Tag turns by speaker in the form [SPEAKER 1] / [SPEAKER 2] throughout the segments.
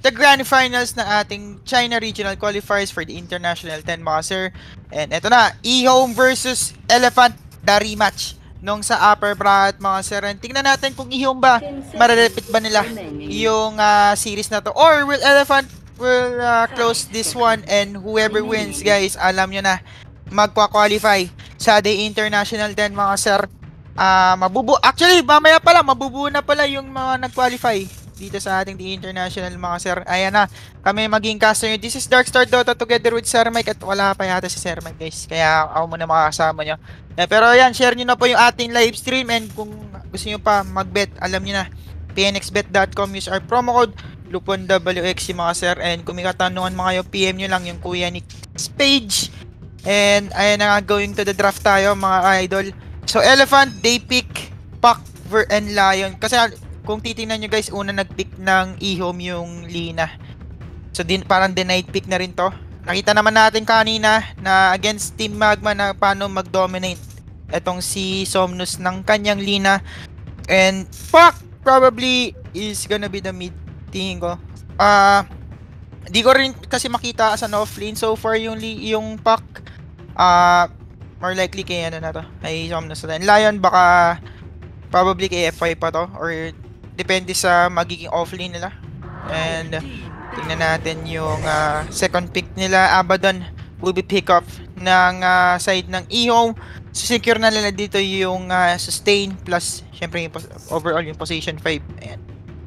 [SPEAKER 1] the grand finals na ating China Regional Qualifiers for the International 10 mga sir. And eto na, E-Home versus Elephant, the rematch nung sa upper bracket mga sir. And tingnan natin kung E-Home ba, mararepit ba nila yung series na to. Or will Elephant will close this one, and whoever wins guys, alam nyo na, magkwa-qualify sa The International 10 mga sir. Actually, mamaya pala, mabubuo na pala yung mga nag-qualify dito sa ating The International mga sir. Ayan na, kami maging caster nyo. This is Darkstar Dota together with Sir Mike, at wala pa yata si Sir Mike guys, kaya ako muna makakasama nyo. Pero ayan, share nyo na po yung ating live stream, and kung gusto nyo pa mag-bet, alam nyo na, pnxbet.com, use our promo code LuponWX mga sir. And kung may katanungan mga kayo, PM nyo lang yung Kuya Nick's page. And ayan na nga, going to the draft tayo mga idol. So Elephant, they pick Pac and Lion. Kasi kung titingnan nyo guys, una nag-pick ng E-Home yung Lina. So parang denied pick na rin to. Nakita naman natin kanina na against Team Magma na paano mag-dominate etong si Somnus ng kanyang Lina. And Pac probably is gonna be the mid, tingin ko. Di ko rin kasi makita as an offlane so far yung Pac. More likely kay ano na to, ay Somnus na. Lion baka probably kay F5 pa to, or depende sa magiging offlane nila. And tingnan natin yung second pick nila. Abaddon will be pick up ng side ng E-Home. So secure na nila dito yung sustain plus syempre yung overall yung position 5. Ayan.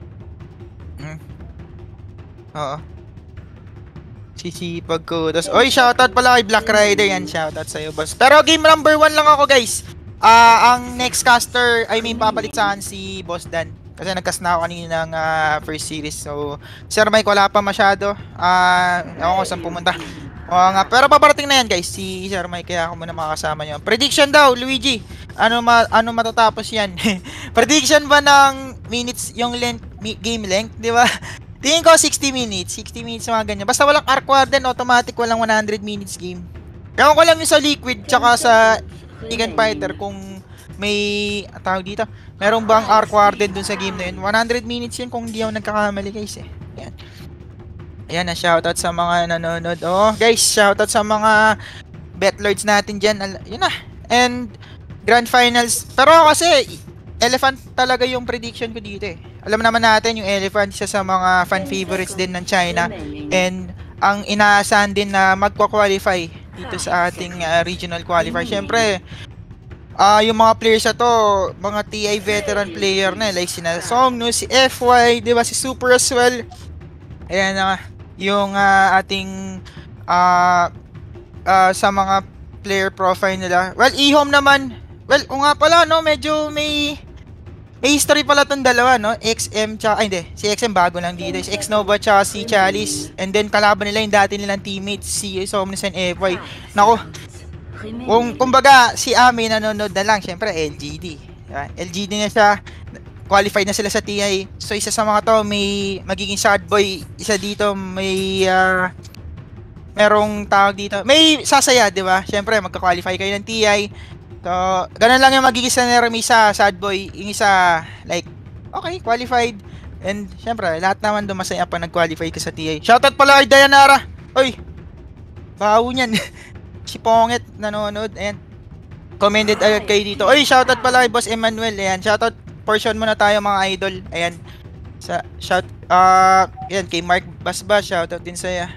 [SPEAKER 1] Oo. Sisipag ko. Oy, shoutout pala kay Black Rider. Yan, shoutout sa'yo boss. Pero game number 1 lang ako guys. Ang next caster, papalit saan si Boss Dan. Kasi nagcast na ako kanina ng first series. So, Sir Mike wala pa masyado. Ewan ko saan pumunta. Oo nga. Pero paparating na yan guys, si Sir Mike. Kaya ako muna makakasama nyo. Prediction daw, Luigi. Ano matatapos yan? Prediction ba ng minutes, yung game length, di ba? Tingin ko 60 minutes. 60 minutes mga ganyan. Basta walang Arc Warden, automatic walang 100 minutes game. Ewan ko lang yung sa Liquid, tsaka sa Tekken Fighter kung may tawag dito. Meron bang Arc Warden dun sa game na yun? 100 minutes yun kung hindi ako nagkakamali guys eh. Ayan. Ayan na, shoutout sa mga nanonood. Oh, guys, shoutout sa mga betlords natin dyan. Yun na. And Grand Finals. Pero kasi Elephant talaga yung prediction ko dito eh. Alam naman natin yung Elephant isa sa mga fan favorites din ng China. And ang inaasahan din na magkwa-qualify dito sa ating regional qualifier. Siyempre, yung mga players na to, mga TI veteran player na like sina Somnus, si FY, di ba, si Super as well. Ayan na yung ating sa mga player profile nila. Well, E-Home naman, well, o nga pala, no, medyo may history pala tong dalawa, no? XM tsaka, ay hindi, si XM bago lang dito. Si Xnova tsaka si Chalice. And then kalaban nila yung dati nilang teammates, si Somnus and FY. Nako, kumbaga si Ami nanonood na lang, syempre LGD. Diba? LGD na siya, qualified na sila sa TI. So isa sa mga to, may magiging sad boy. Isa dito, may merong tawag dito. May sasaya, di ba? Syempre, magka-qualify kayo ng TI. So, ganun lang yung magiging scenario. May isa, sad boy. Yung isa, like, okay, qualified. And, syempre, lahat naman doon masaya pa nag-qualify ka sa TI. Shoutout pala kay Dayanara. Oy, baho niyan. Si Ponget, nanonood. Ayan. Commented agad kayo dito. Oy, shoutout pala kay Boss Emmanuel. Ayan, shoutout. Portion muna tayo mga idol. Ayan. Ayan, kay Mark Basba, shoutout din sa'yo.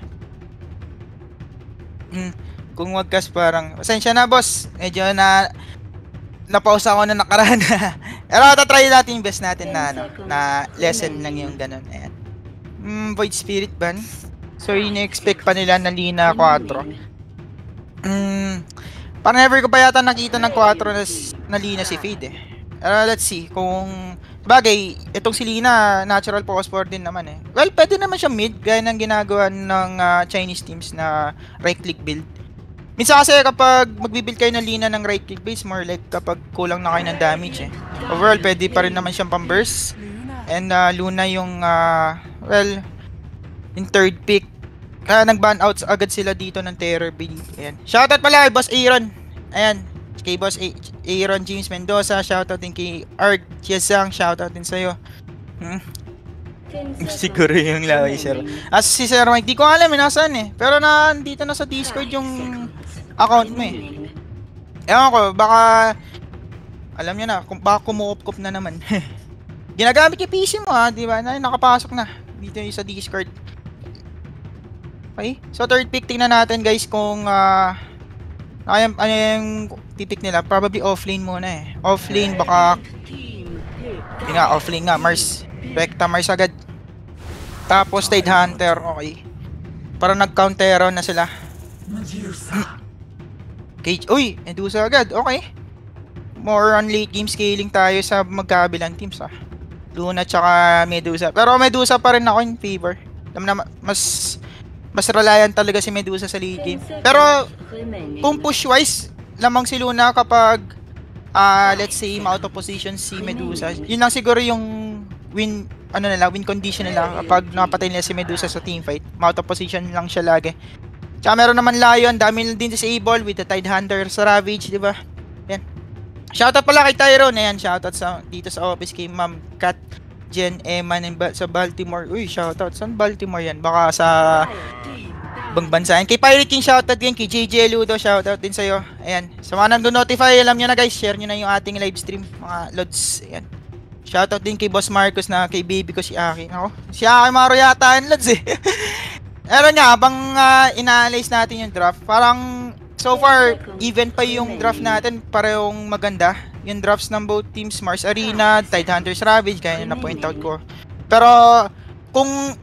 [SPEAKER 1] Kung wagkas parang, pasensya na boss, medyo napause ako na nakaraan. Pero tatry natin yung best natin na na lesson lang yung ganun. Ayan. Void Spirit ban. So ini-expect pa nila na Lina 4. Parang never ko pa yata nakita ng 4 na Lina si Fade eh. Let's see kung bagay, itong si Lina natural focus forward din naman eh. Well, pwede naman siya mid gaya ng ginagawa ng Chinese teams na right click build. Minsan kasi kapag magbibuild kayo ng Lina ng right click base, more like kapag kulang na kayo ng damage eh. Overall, pwede pa rin naman siyang pang-burst. And Luna yung, well, yung third pick. Kaya nag-ban out agad sila dito ng Terror Build. Ayan. Shoutout pala kay Boss Aaron. Ayan. Kay Boss Aaron James Mendoza. Shoutout din kay Art Chiesang. Shoutout din sa'yo. Siguro yung laway, sir. As si Sir Mike, di ko alam nasaan eh. Pero nandito na sa Discord yung account mo eh. Ewan ko, baka alam niyo na, baka kumukup-kup na naman. Ginagamit yung PC mo ha, di ba? Nakapasok na dito yung sa Discord. Okay, so third pick, tingnan natin guys kung ano yung pipick nila. Probably offlane muna eh. Offlane, baka yun nga, offlane nga, Mars. Vecta Mars agad. Tapos Tide Hunter, okay. Parang nag-counteron na sila. Cage, uy, Medusa agad, okay. More on late game scaling tayo sa magkabilang teams Luna tsaka Medusa. Pero Medusa pa rin ako in favor. Alam na, mas reliant talaga si Medusa sa late game. Pero kung push wise, lamang si Luna kapag let's say out of position si Medusa. Yun lang siguro yung win condition nila kapag napatay nila si Medusa sa teamfight. Out of position lang siya lagi. Tsaka meron naman Lion, dami din disable with the Tide Hunter sa Ravage, di ba? Yan. Shoutout pala kay Tyrone. Ayan, shoutout dito sa office kay Ma'am Kat, Jen, Emma sa Baltimore. Uy, shoutout. Saan Baltimore yan? Baka sa bang bansa. Kay Pirate King, shoutout din. Kay JJ Ludo, shoutout din sa'yo. Ayan. Sa mga nandun notify, alam nyo na guys, share nyo na yung ating live stream, mga lods. Ayan. Shoutout din kay Boss Marcos na kay baby ko si Aki. Ako, si Aki Maro yata yung lods eh. Pero nga, habang ina-analyze natin yung draft, parang so far, even pa yung draft natin, parehong maganda. Yung drafts ng both teams, Mars Arena, Tide Hunters Ravage, kaya na point out ko. Pero, kung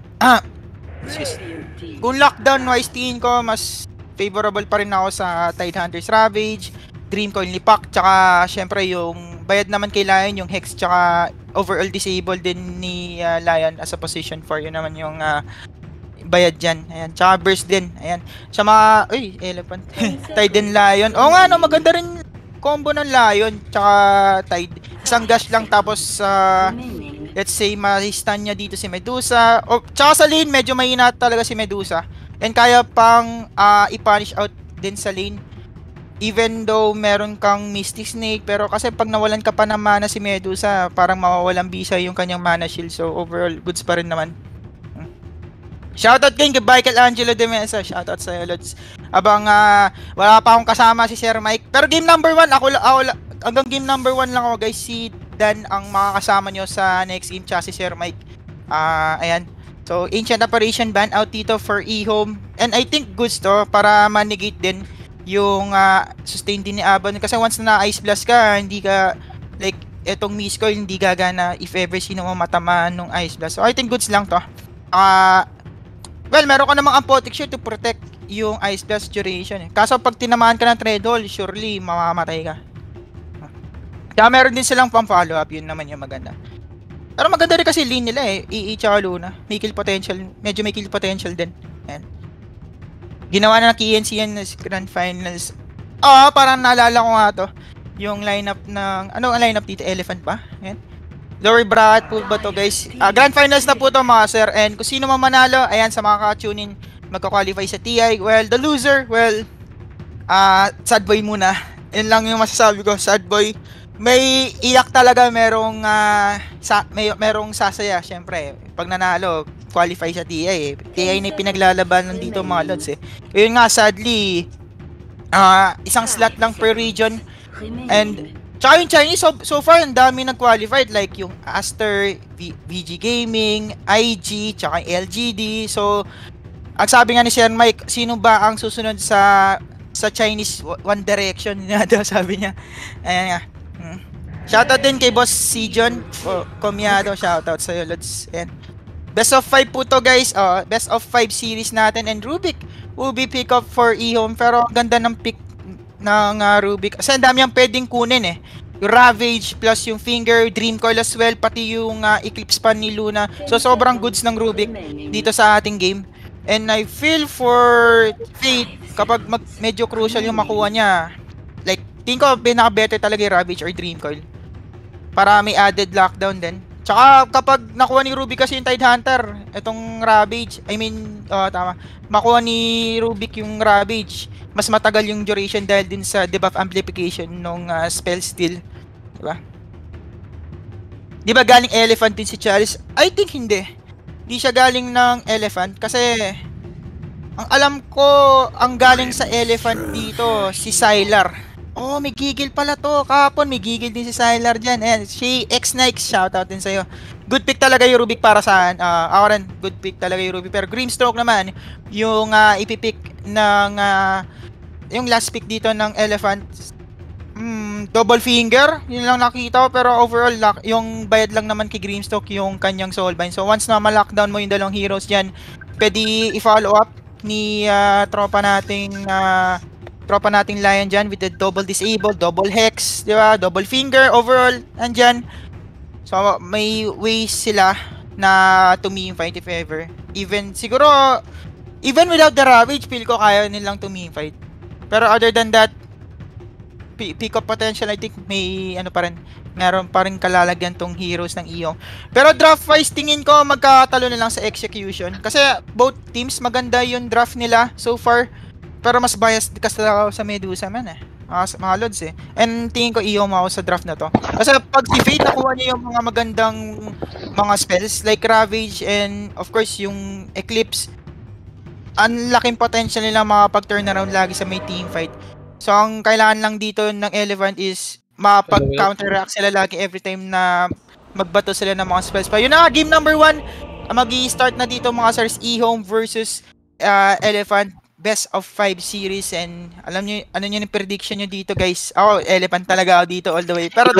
[SPEAKER 1] lockdown wise, tingin ko, mas favorable pa rin ako sa Tide Hunters Ravage, Dreamcoin Lipak, tsaka syempre yung bayad naman kay Lion, yung Hex, tsaka overall disable din ni Lion as a position 4. Yun naman yung bayad dyan. Ayan. Tsaka burst din. Ayan. Sa mga, uy, elephant. Tide din Lion. Oo nga, no, maganda rin combo ng Lion. Tsaka Tide. Isang gash lang tapos, let's say, ma-stun niya dito si Medusa. Tsaka sa lane, medyo mahina talaga si Medusa. And kaya pang i-punish out din sa lane. Even though meron kang Mystic Snake, pero kasi pag nawalan ka pa ng mana si Medusa, parang mawawalang bisa yung kanyang mana shield. So, overall, goods pa rin naman. Shoutout din kay Michael Angelo de Mesa. Shoutout sa'yo, Lods. Abang wala pa akong kasama si Sir Mike. Pero game number 1, ako hanggang game number 1 lang ako guys. Si Dan ang makakasama nyo sa next game, tsaka si Sir Mike. Ayan. So, Ancient Apparition ban out dito for E-Home. And I think goods to para ma-negate din yung sustain din ni Abon. Kasi once na Ice Blast ka, hindi ka, like, etong Miscoil, hindi gagana if ever sino mo matamaan nung Ice Blast. So, I think goods lang to. Well, meron ka namang Amphotic Shield to protect yung Ice Blast duration eh. Kaso pag tinamaan ka ng Treadle, surely mamamatay ka. Kaya meron din silang pang follow up, yun naman yung maganda. Pero maganda rin kasi lane nila eh, EE tsaka Luna. May kill potential, medyo may kill potential din. Ayan. Ginawa na ng KNC yan sa Grand Finals. Parang naalala ko nga to. Yung lineup ng, ano ang lineup dito? Elephant ba? Ayan. Lower bracket po ba to guys? Grand Finals na po to mga sir. And kung sino man manalo, ayan sa mga ka-tune in, magka-qualify sa TI. Well, the loser, well, sad boy muna. Yun lang yung masasabi ko, sad boy. May iyak talaga, merong sasaya, syempre. Pag nanalo, qualify sa TI eh. TI na pinaglalabanan dito mga lods eh. Yun nga, sadly, isang slot lang per region. And tsaka yung Chinese, so far, ang dami nag-qualified. Like yung Aster, VG Gaming, IG, tsaka LGD. So, ang sabi nga ni Sir Mike, sino ba ang susunod sa Chinese One Direction? Sabi niya. Ayan nga. Shoutout din kay Boss Sijon. Komiado, shoutout sa'yo, Lods. And best of 5 po to guys. Best of 5 series natin. And Rubik will be pick up for E-Home. Pero ganda ng pick ng Rubik. Kasi ang dami ang pwedeng kunin eh. Yung Ravage plus yung Finger, Dreamcoil as well, pati yung Eclipse Pan ni Luna. So sobrang goods ng Rubik dito sa ating game. And I feel for Fate, kapag medyo crucial yung makuha niya, like, tingin ko pinaka-better talaga yung Ravage or Dreamcoil. Para may added lockdown din. Tsaka kapag nakuha ni Rubik kasi yung Tide Hunter, itong Ravage, makuha ni Rubik yung Ravage, mas matagal yung duration dahil din sa debuff amplification nung spell steal. Diba? Diba galing Elephant din si Chalice? I think hindi. Di siya galing ng Elephant kasi ang alam ko, ang galing sa Elephant dito, si Sylar. Oh, may gigil pala to. Kahapon, may gigil din si Sylar dyan. Ayan, si X-Nikes, shoutout din sa'yo. Good pick talaga yung Rubik para saan. Ako rin, good pick talaga yung Rubik. Pero Grimstroke naman, yung ipipick ng, yung last pick dito ng Elephant, double finger, yun lang nakita ko. Pero overall, yung bayad lang naman kay Grimstroke yung kanyang Soulbind. So once na ma-lockdown mo yung dalawang heroes dyan, pwede i-follow up ni tropa nating Lion dyan with the double disable, double hex, di ba? Double finger, overall, andyan. So, may ways sila na tumingfight if ever. Even, siguro, even without the Ravage, feel ko kaya nilang tumingfight. Pero other than that, pick up potential, I think may, ano pa rin, meron pa rin kalalagyan tong heroes ng Iyong. Pero draft-wise, tingin ko magkatalo na lang sa execution. Kasi both teams, maganda yung draft nila so far. Pero mas biased kasi ako sa Medusa man eh. Mga lods eh. And tingin ko Iyong ako sa draft na to. Kasi pag si Fate nakuha niya yung mga magandang mga spells like Ravage and of course yung Eclipse, ang laking potential nila makapag-turn around lagi sa may team fight. So ang kailangan lang dito ng Elephant is mapag-counteract sila lagi every time na magbato sila ng mga spells pa. Yun na, game number 1. Mag-i-start na dito mga sirs, E-Home versus Elephant. Best of 5 series and alam niyo ano yung prediction niyo dito guys. Ako, Elephant talaga ako dito all the way. Pero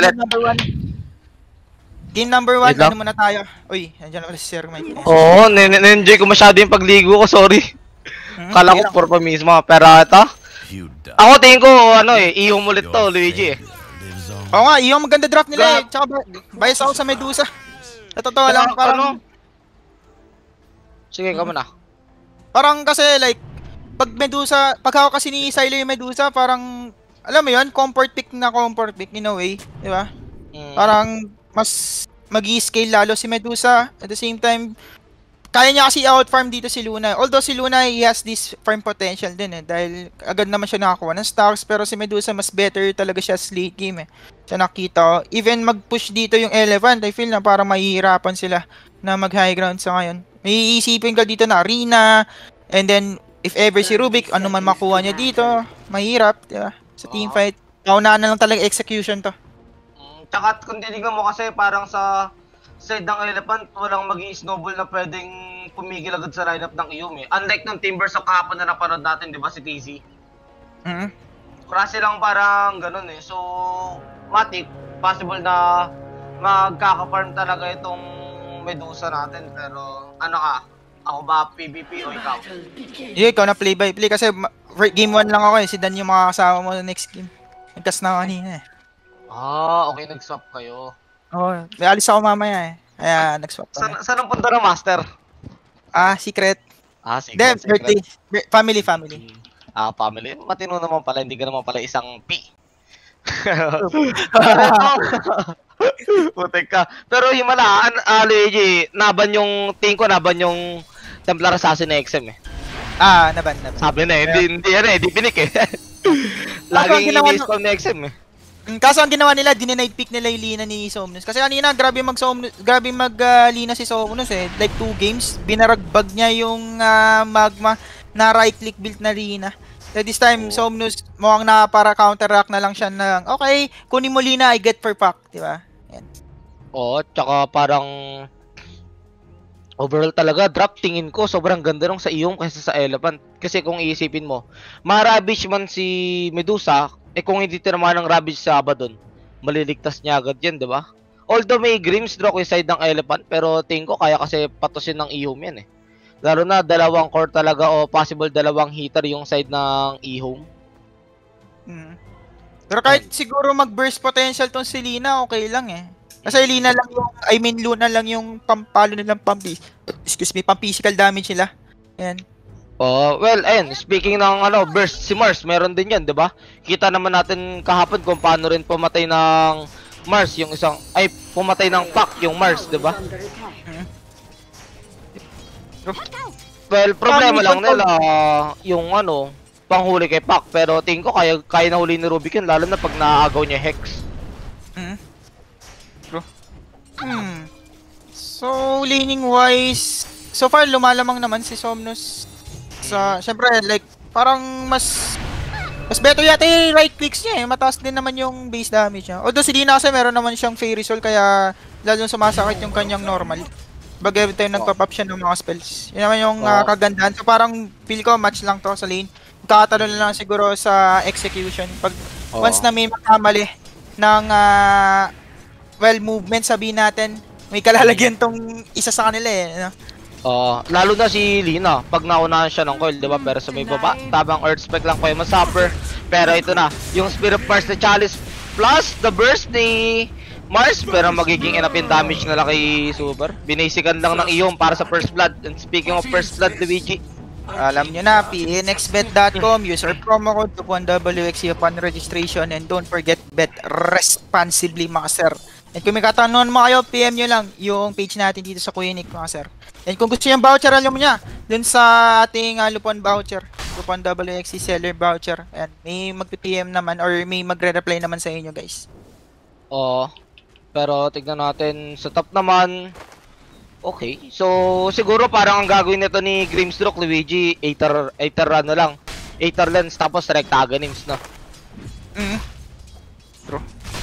[SPEAKER 1] game number 1, ano muna tayo? Uy, nandiyan na si Sir Mike.
[SPEAKER 2] Oo, na-enjoy ko masyado yung pagligo ko, sorry. Kala ko for pa mismo, pero ito. Ako tingin ko, ano Iyong ulit to, Luigi eh.
[SPEAKER 1] Oo nga, Iyong maganda draft nila eh. Tsaka bias ako sa Medusa. Sa totoo lang, parang...
[SPEAKER 2] Sige, ka muna.
[SPEAKER 1] Parang kasi like, pag Medusa, pag ako kasi ni Silo yung Medusa, parang, alam mo yun, comfort pick in a way, di ba? Parang, mas mag-i-scale lalo si Medusa. At the same time, kaya niya kasi out-farm dito si Luna. Although si Luna, he has this farm potential din eh. Dahil agad naman siya nakakuha ng stocks. Pero si Medusa, mas better talaga siya sa late game eh. So nakita ko. Even mag-push dito yung Elephant, I feel na parang mahihirapan sila na mag-high ground sa ngayon. May iisipin ka dito na arena. And then, if ever si Rubik, ano man makuha niya dito, mahirap, diba? Sa teamfight. Kaunaan na lang talaga execution to.
[SPEAKER 2] Tsaka kung titignan mo kasi parang sa side ng Elephant, walang mag-i-snowball na pwedeng pumigil agad sa lineup ng Iyom eh. Unlike ng Timbers sa kahapon na napanood natin, di ba, si TZ? Kasi lang parang ganun eh. So, matik, possible na magkaka-farm talaga itong Medusa natin. Pero, ano ka? Ako ba PvP o ikaw?
[SPEAKER 1] Yeah, ikaw na play by play kasi game 1 lang ako eh. Si Dan yung mga kasama mo na next game. Nagkas na kanina eh.
[SPEAKER 2] Okay, nag-swap kayo.
[SPEAKER 1] Oo, may alis ako mamaya eh. Kaya nag-swap kami.
[SPEAKER 2] Saan ang punta ng master?
[SPEAKER 1] Secret.
[SPEAKER 2] Secret.
[SPEAKER 1] Birthday. Family.
[SPEAKER 2] Family. Matino naman pala, hindi ka naman pala isang P. Putek ka. Pero himala, Luigi, naban yung Templar Assassin na XM eh.
[SPEAKER 1] Naban.
[SPEAKER 2] Sabi na eh, hindi pinik eh. Laging ini-spawn na XM eh.
[SPEAKER 1] Kaso ang ginawa nila, dinenide pick nila yung Lina ni Somnus. Kasi kanina, grabe mag-Lina si Somnus eh. Like 2 games, binaragbag niya yung Magma na right-click build na Lina. So this time, Somnus, mukhang na para counteract na lang siya na, okay, kunin mo Lina, I get for pack, di ba? Yan.
[SPEAKER 2] Tsaka parang overall talaga, drop tingin ko, sobrang ganda nung sa Iyong kaysa sa Elephant. Kasi kung iisipin mo, ma-Ravage man si Medusa, kung hindi tinamaan ng Ravage sa Abaddon, maliligtas niya agad yan, di ba? Although may Grimstroke yung side ng Elephant, pero tingin ko kaya kasi patusin ng E-Home yan eh. Lalo na dalawang core talaga o possible dalawang hitter yung side ng E-Home.
[SPEAKER 1] Pero kahit siguro mag-burst potential tong si Lina, okay lang eh. Kasi Lina lang yung, Luna lang yung pampalo nilang physical damage nila. Ayan.
[SPEAKER 2] Well, ayun, speaking ng burst, si Mars, meron din yan, di ba? Kita naman natin kahapon kung paano rin pumatay ng Mars, yung isang, pumatay ng Pac, yung Mars, di ba? Well, problema lang nila, yung panghuli kay Pac, pero tingin ko kaya na huli ni Rubik yun, lalo na pag naaagaw niya Hex.
[SPEAKER 1] So, laning wise, so far lumalamang naman si Somnus sa, syempre, like, parang mas better yata yung right clicks niya eh. Mataas din naman yung base damage niya. Although si Lina kasi meron naman siyang Fairy Soul kaya lalong sumasakit yung kanyang normal. Pag every time nagpa-pop siya ng mga spells. Yun naman yung kagandahan. So parang feel ko match lang to sa lane. Kakatalo na lang siguro sa execution. Pag once na may makamali ng well movement sabihin natin, may kalalagyan tong isa sa kanila eh. No?
[SPEAKER 3] Lalo na si Lina, pag naunahan siya ng coil, di ba? Pero sa may baba, tabang earth spec lang kayo masuffer. Pero ito na, yung Spirit Mars na Chalice plus the burst ni Mars, pero magiging enough in damage na lang kay Super. Binasican lang ng iyong para sa First Blood. And speaking of First Blood, Luigi,
[SPEAKER 1] alam nyo na, pnxbet.com, use our promo code to1WXC upon registration, and don't forget, bet responsibly mga sir. And kung may katanungan mo kayo, PM nyo lang yung page natin dito sa Kuya Nick mga sir. And kung gusto nyo yung voucher, alam mo niya, dun sa ating Lupon voucher, Lupon WXC seller voucher, and may mag-PM naman or may magre-reply naman sa inyo guys.
[SPEAKER 3] Pero tignan natin sa top naman. Okay, so siguro parang ang gagawin nito ni Grimstroke, Luigi, 8er ano lang, 8er lens tapos direct Aghanim's no?
[SPEAKER 1] True.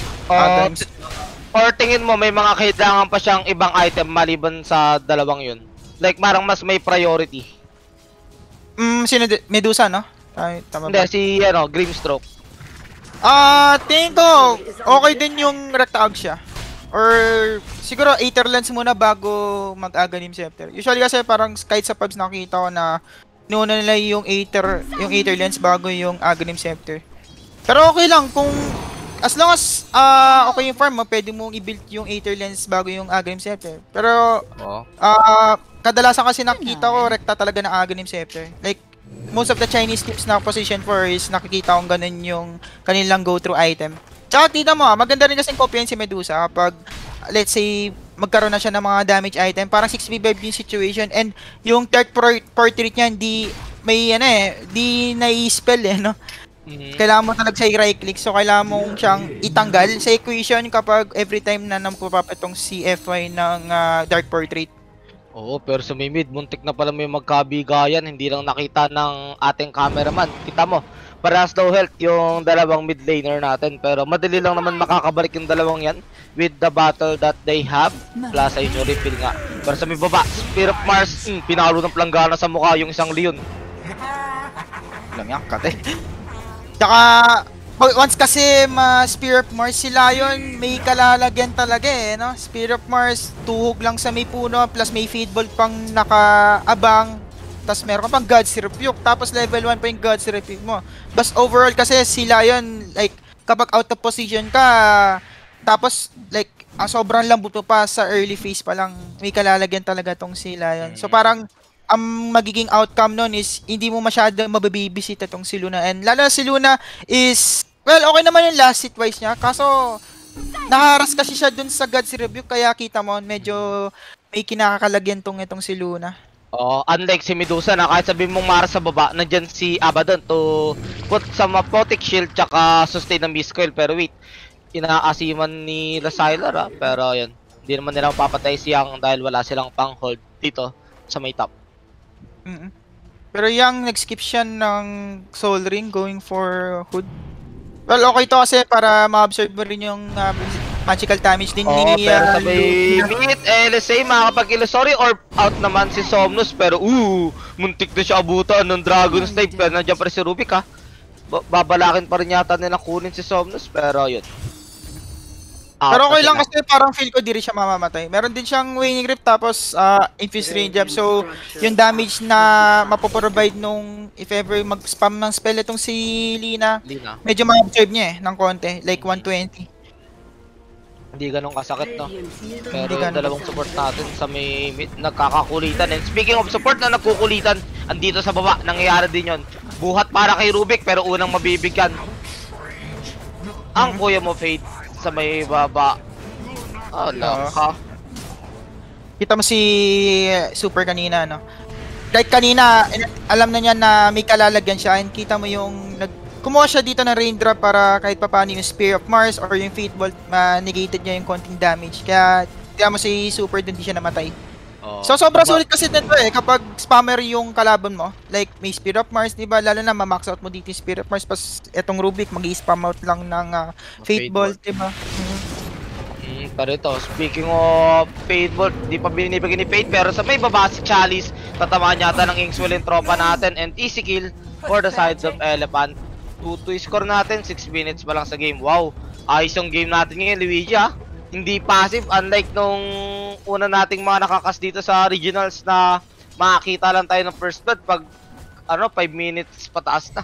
[SPEAKER 3] Or tingin mo may mga kailangan pa siyang ibang item maliban sa dalawang yun? Like parang mas may priority.
[SPEAKER 1] Sino Medusa no? Ay, tama
[SPEAKER 3] Hindi,
[SPEAKER 1] ba?
[SPEAKER 3] si Grimstroke.
[SPEAKER 1] Tingin ko okay din yung Rectag siya. Or siguro Aether Lens muna bago mag-Aghanim Scepter. Usually kasi parang kahit sa pubs nakita ko na nuna nila yung Aether Lens bago yung Aghanim Scepter. Pero okay lang kung as long as okay yung farm mo, pwede mong i-build yung Aether Lens bago yung Aghanim Scepter. Pero kadalasan kasi nakikita ko rekta talaga ng Aghanim Scepter. Like most of the Chinese tips na position for is nakikita kong ganun yung kanilang go-through item. Tsaka tita mo maganda rin kasing kopyahin si Medusa kapag let's say magkaroon na siya ng mga damage item, parang 6v5 yung situation and yung third portrait niya di may di nai-spell no. Kailangan mo talaga sa right click, so kailangan mo siyang itanggal sa equation kapag every time na napapapit tong CFY ng Dark Portrait.
[SPEAKER 3] Oo, pero sa may mid, muntik na pala may magkabigayan, hindi lang nakita ng ating cameraman. Kita mo, parehas daw health yung dalawang mid laner natin, pero madali lang naman makakabalik yung dalawang yan with the battle that they have, plus ay nyo refill nga. Pero sa may baba, Spirit of Mars, pinalo ng planggana sa mukha yung isang Leon.
[SPEAKER 1] Alam yan, kate. Tsaka, once kasi Spirit of Mars si Lion, may kalalagyan talaga no? Spirit of Mars, tuhog lang sa may puno, plus may feedball pang nakaabang, tapos meron ka pang God's Rebuke, tapos level 1 pa yung God's Rebuke mo. Bas overall kasi si Lion, like, kapag out of position ka, tapos, like, sobrang lambot mo pa sa early phase pa lang, may kalalagyan talaga tong si Lion. So parang, ang magiging outcome nun is hindi mo masyadong mababibisit itong si Luna. And lalo si Luna is, well, okay naman yung last hit wise niya. Kaso, naharas kasi siya dun sa God's Rebuke. Kaya kita mo, medyo may kinakakalagyan itong si Luna.
[SPEAKER 3] Unlike si Medusa na kahit sabihin mong mara sa baba, nandyan si Abaddon to put some Apotic Shield tsaka sustain ng Miss Coil. Pero wait, inaasiman ni Lasylar pero yun, hindi naman nila mapapatay siyang dahil wala silang pang hold dito sa may top.
[SPEAKER 1] Pero yung nag-skip siya ng Soul Ring going for Hood. Well, okay to kasi para ma-observe mo rin yung magical damage din ni
[SPEAKER 3] pero sa may mid, LSA makakapag-illusory or out naman si Somnus pero muntik na siya abutan ng Dragon's Type pero nandiyan pa rin si Rubik babalakin pa rin yata nilang kunin si Somnus pero yun.
[SPEAKER 1] Pero okay lang kasi parang feel ko di rin siya mamamatay. Meron din siyang Waning Grip tapos Infuse Rain Jab. So, yung damage na mapoprovide nung if ever mag-spam ng spell itong si Lina, medyo ma-observe niya ng konti. Like 120.
[SPEAKER 3] Hindi ganun kasakit no. Pero dalawang support natin sa may mid nagkakakulitan. And speaking of support na nagkukulitan, andito sa baba, nangyayari din yon. Buhat para kay Rubik pero unang mabibigyan ang kuya mo Fade sa may baba.
[SPEAKER 1] Kita mo si Super kanina no. Like kanina alam na niya na may kalalagyan siya and kita mo yung kumuha siya dito ng Raindrop para kahit papaano yung Spear of Mars or yung Fate Bolt ma-negated niya yung konting damage. Kaya Kaya mo si Super dun, di siya namatay.
[SPEAKER 3] Oo.
[SPEAKER 1] So sobrang sulit kasi nito kapag spammer yung kalaban mo. Like may Spear of Mars, di ba? Lalo na ma-max out mo dito yung Spear of Mars, pas etong Rubik mag-i-spam out lang ng Fate Bolt, di ba?
[SPEAKER 3] Pero ito, speaking of Fate Bolt, di pa binibigay ni Fate, pero sa may baba si Chalice, tatamaan yata ng Inkswell yung tropa natin, and easy kill for the side of Elephant. 2-2 score natin, 6 minutes pa lang sa game. Wow, ayos yung game natin ngayon, Luigi Hindi passive, unlike nung una nating mga nakakas dito sa regionals na makakita lang tayo ng first blood pag 5 minutes pataas na.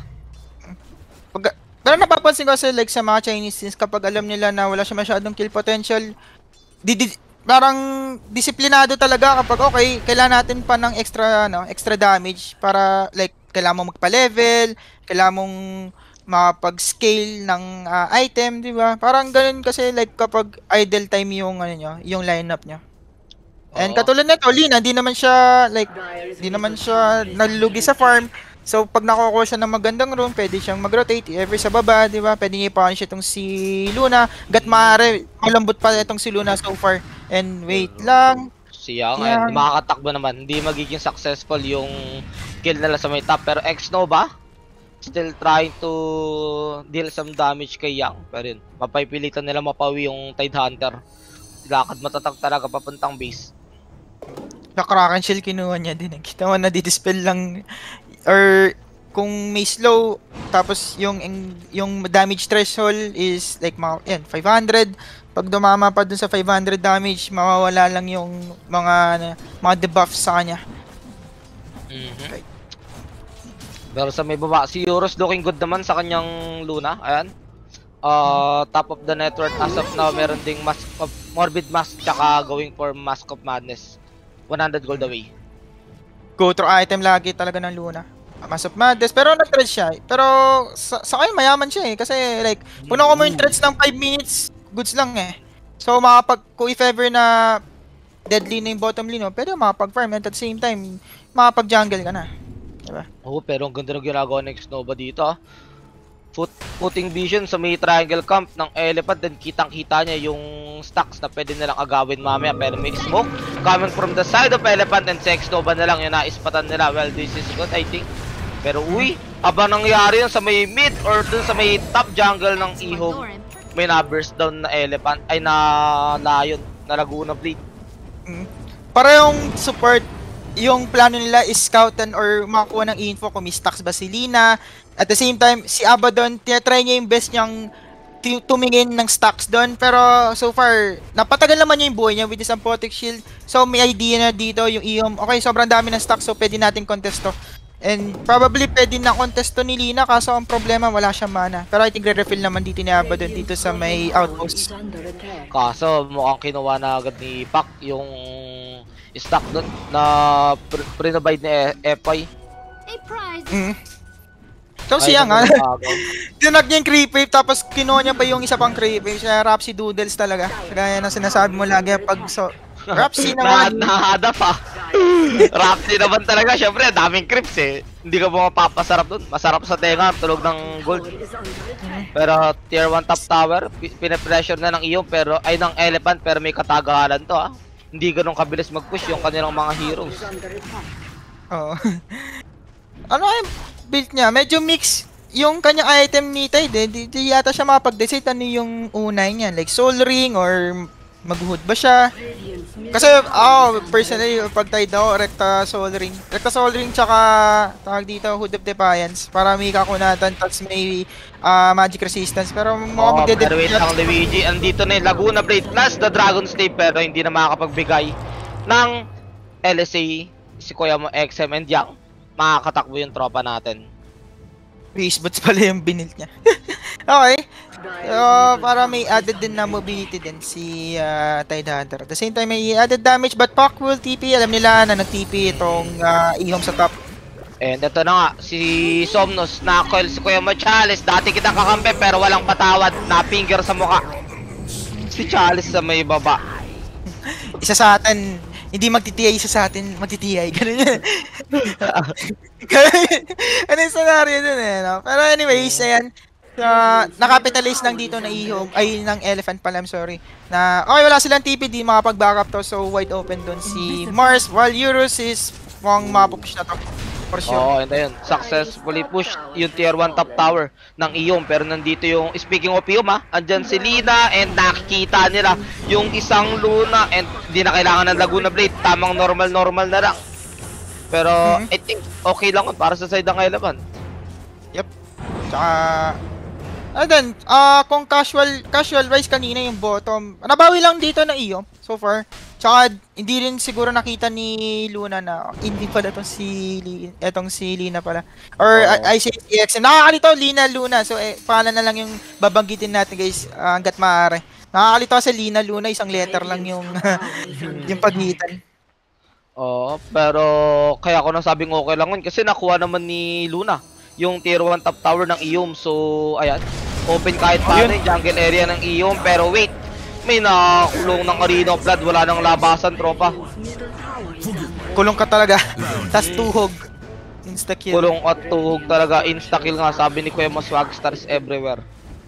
[SPEAKER 1] Pero napapansin ko kasi like sa mga Chinese teams, kapag alam nila na wala siya masyadong kill potential, parang disiplinado talaga kapag okay, kailangan natin pa ng extra damage para like kailangan mo magpa-level, kailangan mong mapag-scale ng item, di ba? Parang ganun kasi like kapag idle time yung yung lineup niya. And katulad nito, Lina, di naman siya nalulugi sa farm. So pag nakukuha siya ng magandang room, pwede siyang mag-rotate ever sa baba, di ba? Pwede niya i-punish itong si Luna. Maaari, malambot pa itong si Luna so far. And wait lang.
[SPEAKER 3] Siya ngayon, makakatakbo naman. Hindi magiging successful yung kill nila sa may top. Pero X-Nova, still trying to deal some damage kay Yang. Pero yun, mapipilitan nila mapawi yung Tidehunter. Lakad matatag talaga papuntang base.
[SPEAKER 1] Sa Kraken Shell kinuha niya din. Kita mo na dispel lang. Or kung may slow, tapos yung damage threshold is like 500. Pag dumama pa dun sa 500 damage, mawawala lang yung mga debuffs sa kanya.
[SPEAKER 3] Okay. Pero sa may baba, si Euros looking good naman sa kanyang Luna. Ayan. Top of the network as of now, meron ding Morbid Mask tsaka going for Mask of Madness. 100 gold away.
[SPEAKER 1] Go through item lagi talaga ng Luna. Mask of Madness, pero nag-thread siya. Pero sa akin mayaman siya kasi like, kung nakuha mo yung threads ng 5 minutes, goods lang So kung if ever na deadly na yung bottom lane mo, pwede makapag-farm at the same time, makapag-jungle ka na. Diba?
[SPEAKER 3] Pero ang ganda ng ginagawa ng X-Nova dito Putting vision sa may triangle camp ng Elephant, then kitang-kita niya yung stacks na pwede nilang agawin mamaya. Pero may smoke coming from the side of Elephant, and si X-Nova na lang yung naispatan nila. Well, this is good, I think. Pero abang nangyari yun sa may mid or dun sa may top jungle ng Ihog, may na-burst down na Elephant, ay na Lion, na Laguna Blade.
[SPEAKER 1] Para yung support, yung plano nila is scoutan or makakuha ng info kung may stacks ba si Lina. At the same time, si Abaddon, tinatry niya yung best niyang tumingin ng stacks doon. Pero so far, napatagal naman niya yung buhay niya with this Amphotic Shield. So may idea na dito yung Ihom. Okay, sobrang dami ng stacks, so pwede natin contest to. And probably pwede na contest to ni Lina, kaso ang problema wala siyang mana. Pero I think re-refill naman dito ni Abaddon dito sa may outpost.
[SPEAKER 3] Kaso mukhang kinuha na agad ni Pak yung stock doon na pre-provide ni Epay.
[SPEAKER 1] So siya nga, tinag niya yung creep wave, tapos kinuha niya pa yung isa pang creep wave. Siya Rapsi Doodles talaga. Gaya na sinasabi mo lagi pag Rapsi naman.
[SPEAKER 3] Nahada pa. Rapsi naman talaga, syempre daming creeps Hindi ka mo mapapasarap doon. Masarap sa tenga, tulog ng gold. Pero tier 1 top tower, pinapressure na ng Ihom pero ay ng Elephant, pero may katagalan to Hindi ganun kabilis mag-push yung kanilang mga heroes.
[SPEAKER 1] Oo. Ano ay build niya? Medyo mix yung kanyang item ni Tide Di yata siya makapag-decide ano yung unay niya. Like Soul Ring or mag-hood ba siya? Kasi personally pag Tide ako, Rekta Soul Ring. Rekta Soul Ring tsaka tawag dito Hood of Defiance para may kakunatan tapos may magic resistance. Pero
[SPEAKER 3] pero wait lang Luigi, andito na yung Laguna Blade plus the Dragon Slave pero hindi na makakapagbigay ng LSA si Kuya mo XM and Yang. Makakatakbo yung tropa natin.
[SPEAKER 1] Wristbots pala yung binild niya. Okay. Para may added din na mobility din si Tidehunter. At the same time, may added damage but Pak will TP. Alam nila na nag-TP itong Ihom sa top.
[SPEAKER 3] And ito na nga, si Somnus na-coil si Kuya mo Chalice. Dati kita kakampi pero walang patawad. Na-finger sa mukha. Si Chalice sa may baba.
[SPEAKER 1] Isa sa atin, hindi magtitiyay, isa sa atin magtitiyay. Ganun yun. Ano yung scenario dun no? Pero anyways, ayan. nakapitalize lang dito na ihom, ay ng Elephant pala, I'm sorry. Na, okay, wala silang TP, di makapag-backup to, so wide open doon si Mars, while Eurus is mukhang mapupush na to. For sure.
[SPEAKER 3] Oo, and ayun, successfully pushed yung tier 1 top tower ng Iyom. Pero nandito yung, speaking of Iyom andyan si Lina and nakikita nila yung isang Luna and hindi na kailangan ng Laguna Blade. Tamang normal na lang. Pero I think okay lang para sa side ng Elephant.
[SPEAKER 1] Yep. Tsaka, then, kung casual wise kanina yung bottom, nabawi lang dito ng Iyom so far. Tsaka, hindi rin siguro nakita ni Luna na hindi pala itong si Lina pala. Or I say EX. Nakakalito, Lina, Luna. So, pangalan na lang yung babanggitin natin guys hanggat maaari. Nakakalito sa Lina, Luna, isang letter lang yung yung pagitan.
[SPEAKER 3] Oo, pero kaya ko nasabing okay lang yun kasi nakuha naman ni Luna yung tier 1 top tower ng Iyom. So, ayan. Open kahit paano yung jungle area ng Iyom. Pero wait, may nakakulong ng Arena of Blood. Wala nang labasan, tropa.
[SPEAKER 1] Kulong ka talaga. Tas tuhog. Insta-kill.
[SPEAKER 3] Kulong at tuhog talaga. Insta-kill nga. Sabi ni Kuya Maswag, stars everywhere.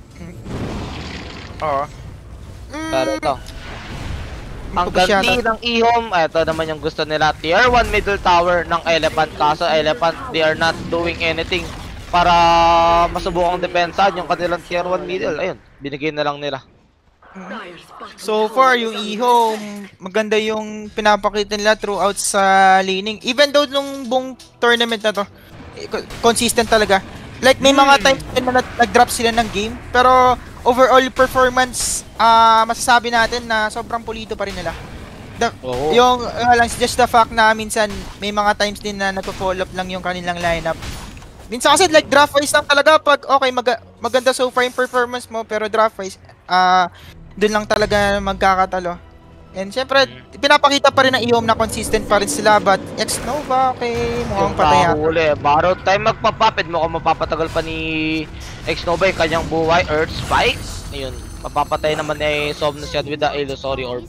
[SPEAKER 1] Oo.
[SPEAKER 3] Pero ito. Ang ganti ng Ihom, ito naman yung gusto nila. Tier 1 middle tower ng Elephant. Kaso Elephant, they are not doing anything para masubukang depensahan yung kanilang tier 1 middle. Ayun, binigay na lang nila.
[SPEAKER 1] So far, yung Ihom, maganda yung pinapakita nila throughout sa laning. Even though nung buong tournament na to, consistent talaga. Like, may mga times na nag-drop sila ng game, pero overall performance, masasabi natin na sobrang pulido pa rin nila. Yung, just the fact na minsan, may mga times din na nagpo-follow up lang yung kanilang lineup. Minsan kasi like draft-wise lang talaga pag okay, maganda so far yung performance mo, pero draft-wise, dun lang talaga magkakatalo. And syempre, pinapakita pa rin ng Ihom na consistent pa rin sila, but X-Nova, okay, mukhang patay
[SPEAKER 3] ako. Baro time magpapapit mo kung mapapatagal pa ni X-Nova yung kanyang buhay. Earth Spike, ayun, mapapatay naman ni Somnus with the Illusory Orb.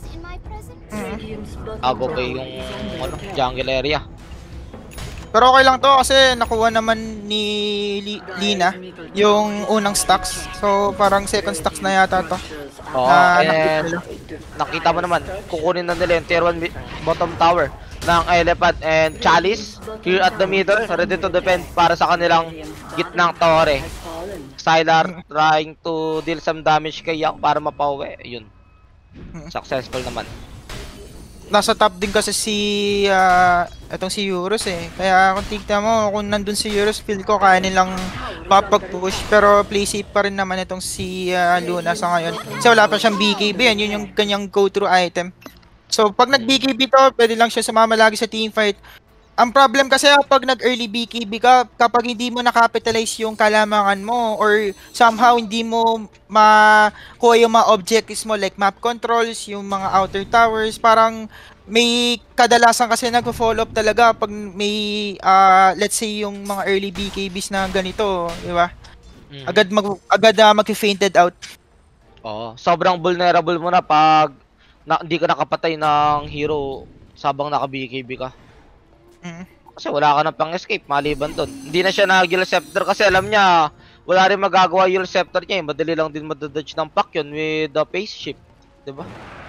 [SPEAKER 3] Ago kay yung jungle area.
[SPEAKER 1] Pero okay lang to kasi nakuha naman ni Lina yung unang stacks. So parang second stacks na yata to.
[SPEAKER 3] Oo, and nakita mo naman, kukunin na nila yung tier 1 bottom tower ng Elephant and Chalice here at the middle, ready to defend para sa kanilang gitnang tore. Sylar trying to deal some damage kay Yak para mapauwi. Yun. Successful naman.
[SPEAKER 1] Nasa top din kasi etong si Eurus Kaya kung tignan mo, kung nandun si Eurus, feel ko kaya nilang mapag-push. Pero play safe pa rin naman itong si Luna sa ngayon. Kasi wala pa siyang BKB, yun yung kanyang go-through item. So pag nag-BKB to, pwede lang siya sumama lagi sa teamfight. Ang problem kasi pag nag-early BKB ka, kapag hindi mo na-capitalize yung kalamangan mo or somehow hindi mo makuha yung mga objectives mo like map controls, yung mga outer towers, parang may kadalasan kasi nag-follow up talaga pag may, let's say, yung mga early BKBs na ganito, di ba? Agad mag-fainted out.
[SPEAKER 3] Oo, sobrang vulnerable mo na pag hindi ka nakapatay ng hero sabang naka-BKB ka. Kasi wala ka na pang escape maliban doon. Hindi na siya nag-Yule Scepter kasi alam niya wala rin magagawa Yule Scepter niya. Madali lang din madododge ng pack yun with the pace shift, 'di ba?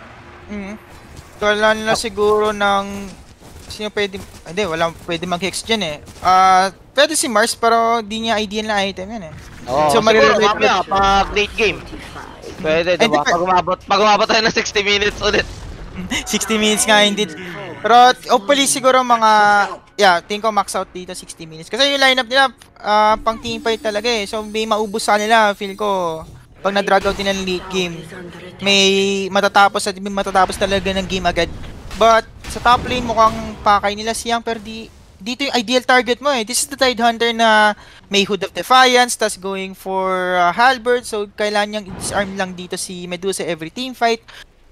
[SPEAKER 1] Wala na siguro ng sino pwede, hindi, wala pwede mag-hex dyan pwede si Mars pero di niya ideal na item yan
[SPEAKER 3] Oo, so siguro mamaya pag late game pwede, diba? Pag umabot tayo ng 60 minutes ulit.
[SPEAKER 1] 60 minutes nga indeed. Pero hopefully siguro tingin ko max out dito 60 minutes. Kasi yung lineup nila pang teamfight talaga So may maubos sa nila, feel ko. Pag na-drag out din ng late game, may matatapos talaga ng game agad. But sa top lane mukhang pakay nila siyang pero dito yung ideal target mo This is the Tidehunter na may Hood of Defiance, tas going for Halberd. So kailangan niyang i-disarm lang dito si Medusa every teamfight.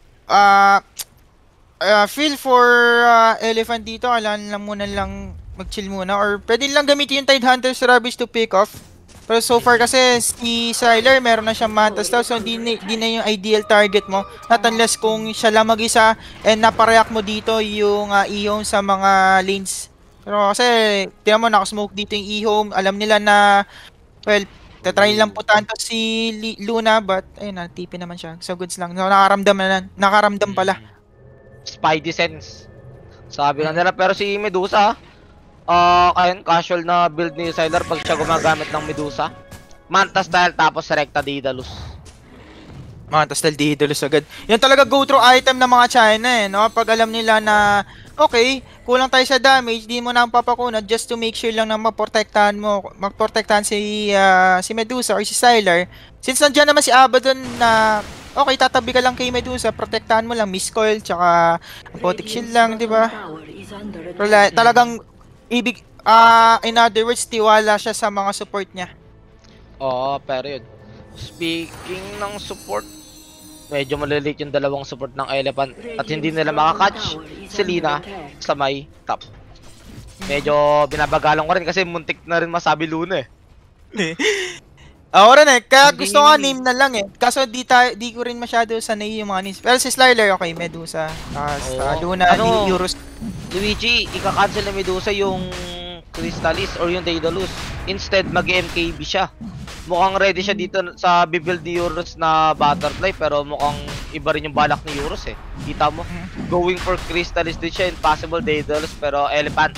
[SPEAKER 1] Feel for Elephant dito, kailangan lang muna mag-chill muna or pwede lang gamitin yung Tidehunter's Rubbish to pick off. Pero so far kasi si Sylar meron na siyang Mantas daw, so hindi na yung ideal target mo. Not unless kung siya lang mag-isa and napareact mo dito yung Ihom sa mga lanes. Pero kasi tingnan mo, nakasmoke dito yung Ihom, alam nila na well, Tatry lang putaan to si Luna, but ayun na, TP naman siya. So goods lang. So, nakaramdam pala.
[SPEAKER 3] Spidey sense. Sabi nga nila, pero si Medusa, ayun, casual na build ni Sylar pag siya gumagamit ng Medusa. Manta style, tapos Recta Daedalus.
[SPEAKER 1] Tapos Daedalus agad. Yan talaga go-through item ng mga China no? Pag alam nila na, okay, kulang tayo sa damage, di mo na ang papakunat just to make sure lang na maprotektahan si Medusa or si Sylar. Since nandiyan naman si Abaddon na, okay, tatabi ka lang kay Medusa, protektahan mo lang, Miss Coil, tsaka Apotic Shield lang, di ba? Talagang, in other words, tiwala siya sa mga support niya.
[SPEAKER 3] Oo, pero yun. Speaking ng support, medyo malilit yung dalawang support ng Elephant at hindi nila makakatch si Lina sa may top. Medyo binabagalan ko rin kasi muntik na rin masabi Luna eh.
[SPEAKER 1] Ako rin eh, kaya gusto ko name na lang eh. Kaso di ko rin masyado sanay yung mga names. Pero si Sliler, okay, Medusa, Luna, Eurus.
[SPEAKER 3] Luigi, ika-cancel na Medusa yung Crystallis or yung Daedalus. Instead, mag-MKB siya. Mukhang ready siya dito sa bibuild ni Eurus na Butterfly, pero mukhang iba rin yung balak ni Eurus eh. Kita mo, going for Crystallis din siya, impossible Daedalus, pero Elephant.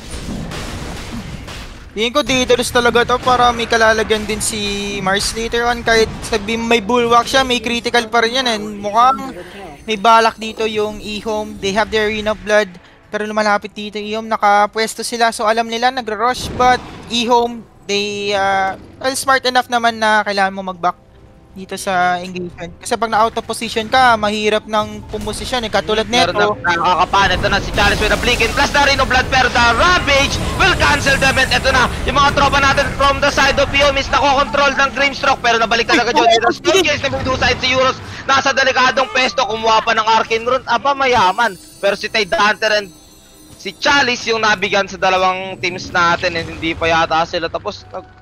[SPEAKER 1] Tingin ko Daedalus talaga to para may kalalagyan din si Mars later on. Kahit sabi may bulwark siya, may critical pa rin yan eh. Mukhang may balak dito yung E-Home. They have their Arena of Blood. Pero lumalapit dito E-Home, nakapwesto sila. So alam nila, nagro-rush. But E-Home, they smart enough naman na kailangan mo mag-back dito sa engagement. Kasi pag na-out of position ka, mahirap ng pumosisyon eh. Katulad neto.
[SPEAKER 3] Nakakapan. Ito na si Chalice with a blinking plus the Rhino Blood, pero the Ravage will cancel them. And ito na, yung mga tropa natin from the side of Pio is nako-control ng Grimstroke, pero nabalik talaga dyan. Stone case na Medusa at si Eurus nasa delikadong pesto, kumuha pa ng Arcane Rune. Aba, mayaman. Pero si Tide Hunter and si Chalice yung nabigyan sa dalawang teams natin, and hindi pa yata sila tapos.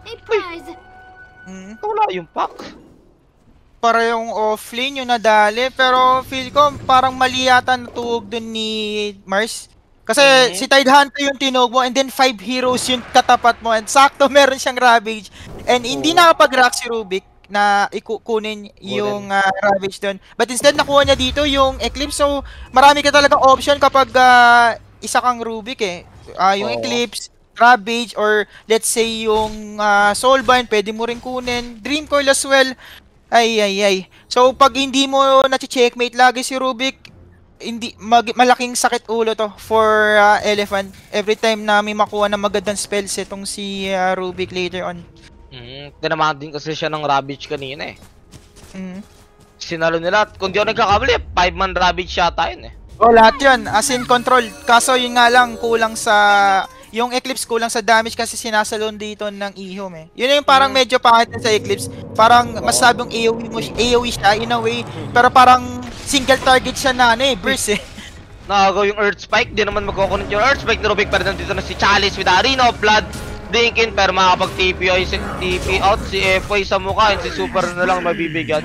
[SPEAKER 3] Wala yung pack.
[SPEAKER 1] Para yung offlane yung nadali, pero feel ko parang mali yata natuhog dun ni Mars. Kasi si Tide Hunter yung tinog mo, and then 5 heroes yung katapat mo, and sakto meron siyang Ravage. And hindi nakapag-rack si Rubik na ikukunin yung Ravage dun. But instead nakuha niya dito yung Eclipse, so marami ka talagang option kapag isa kang Rubik eh. Yung Eclipse, Ravage, or let's say yung Soulbind, pwede mo rin kunin. Dream Coil as well. Ay. So pag hindi mo na-checkmate lagi si Rubik, malaking sakit ulo to for Elephant every time na may makuha ng magandang spells itong si Rubik later on.
[SPEAKER 3] Tinamahan din kasi siya ng Ravage kanina eh. Sinalo nila, kung di ako nagkakamali, 5-man Ravage yata yun eh.
[SPEAKER 1] Lahat yun, as in control. Kaso yun nga lang, kulang sa yung Eclipse, kulang sa damage kasi sinasalon dito ng E-Home eh. Yun yung parang medyo pangit sa Eclipse. Parang masabing AoE siya in a way, pero parang single target siya na burst eh.
[SPEAKER 3] Nakagaw yung Earth Spike, di naman magkukunin yung Earth Spike ni Rubik, pero nandito na si Chalice with Arena of Blood. Dinkin, pero makapag-TP out si FY sa mukha, and si Super na lang mabibigyan.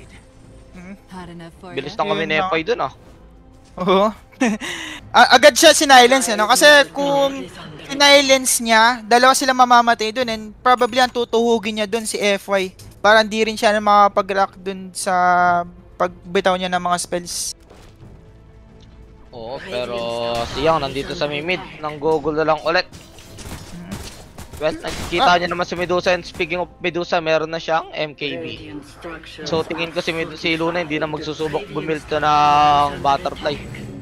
[SPEAKER 3] Bilis na kami ni FY dun ah.
[SPEAKER 1] Oo. Agad siya sinilence no? Kasi kung sinilence niya, dalawa sila mamamatay dun, and probably ang tutuhugin niya dun si FY para hindi rin siya makapag-rack dun sa pagbitaw niya ng mga spells.
[SPEAKER 3] Oo, pero si Yang nandito sa mid, nang Google na lang ulit. Well, nakikita niya naman si Medusa, and speaking of Medusa, meron na siyang MKB. So tingin ko si Luna hindi na magsusubok bumild ng Butterfly.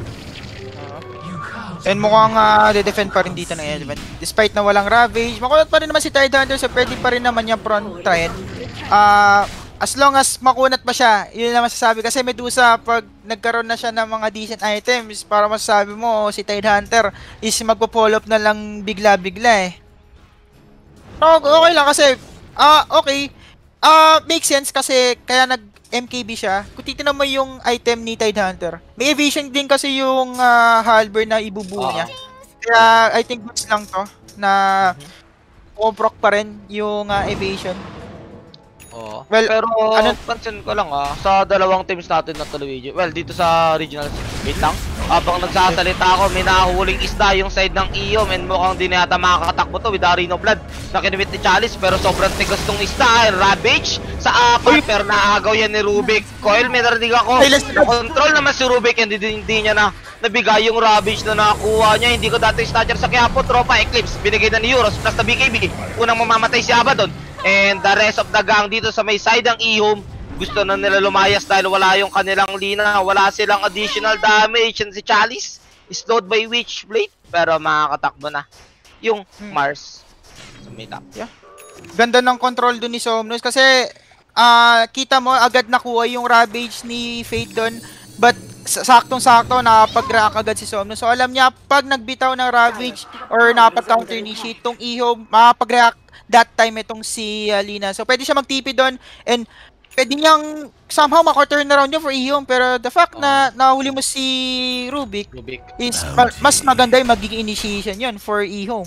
[SPEAKER 1] And mukhang de-defend pa rin dito ng Elephant. Despite na walang Ravage, makunat pa rin naman si Tide Hunter, so pwede pa rin naman yung front trend. As long as makunat pa siya, yun na masasabi. Kasi Medusa, pag nagkaroon na siya ng mga decent items, para masasabi mo, si Tide Hunter is magpo-follow up na lang bigla-bigla eh. Okay lang kasi, okay. Makes sense kasi kaya nag-MKB siya. Kung titignan mo yung item ni Tide Hunter, may evasion din kasi yung halberd na ibubuo niya. Kaya I think goods lang to na proc pa rin yung evasion.
[SPEAKER 3] Oo.
[SPEAKER 1] Well,
[SPEAKER 3] pero pansin ko lang sa dalawang teams natin na Luigi. Well, dito sa regional, wait lang. Habang nagsasalita ako, may nahuhuling isda yung side ng Iyom and mukhang di na yata makakatakbo to with Rhino Blood na kinimit ni Chalice pero sobrang tigas tong isda. Ravage sa apat pero naagaw yan ni Rubik. Coil, may narinig ako. Control naman si Rubik and hindi niya na nabigay yung Ravage na nakakuha niya. Hindi ko dati snatcher sa Quiapo. Tropa Eclipse, binigay na ni Euros plus na BKB. Unang mamamatay si Abaddon. And the rest of the gang dito sa may side ng Iyom, gusto na nila lumayas dahil wala yung kanilang lina, wala silang additional damage. And si Chalice is slowed by Witchblade pero makakatakbo na yung Mars sa may top.
[SPEAKER 1] Yeah. Ganda ng control dun ni Somnus kasi kita mo agad nakuha yung Ravage ni Fate dun, but saktong-sakto nakapag-react agad si Somnus. So alam niya pag nagbitaw ng Ravage or nakapag-counter initiate tong Iho, makapag-react that time itong si Lina. So pwede siya mag-TP dun and pwede niyang somehow maka-turn around yun for Ihom, pero the fact na nahuli mo si Rubik is mas maganda yung magiging initiation yun for Ihom.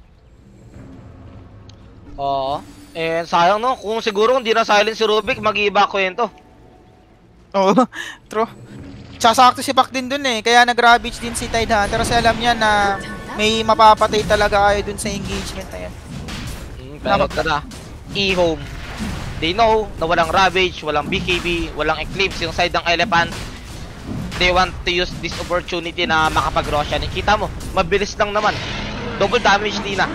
[SPEAKER 3] Oo. And sayang no, kung siguro hindi na silent si Rubik, mag-iiba kwento.
[SPEAKER 1] Oo, true. Sasakto si Pak din dun eh, kaya nag-ravage din si Tidehunter kasi alam niya na may mapapatay talaga kayo dun sa engagement na yan.
[SPEAKER 3] Pero tara, Ihom. They know na walang Ravage, walang BKB, walang Eclipse yung side ng Elephant. They want to use this opportunity na makapag-Roshan. Kita mo, mabilis lang naman. Double damage din na.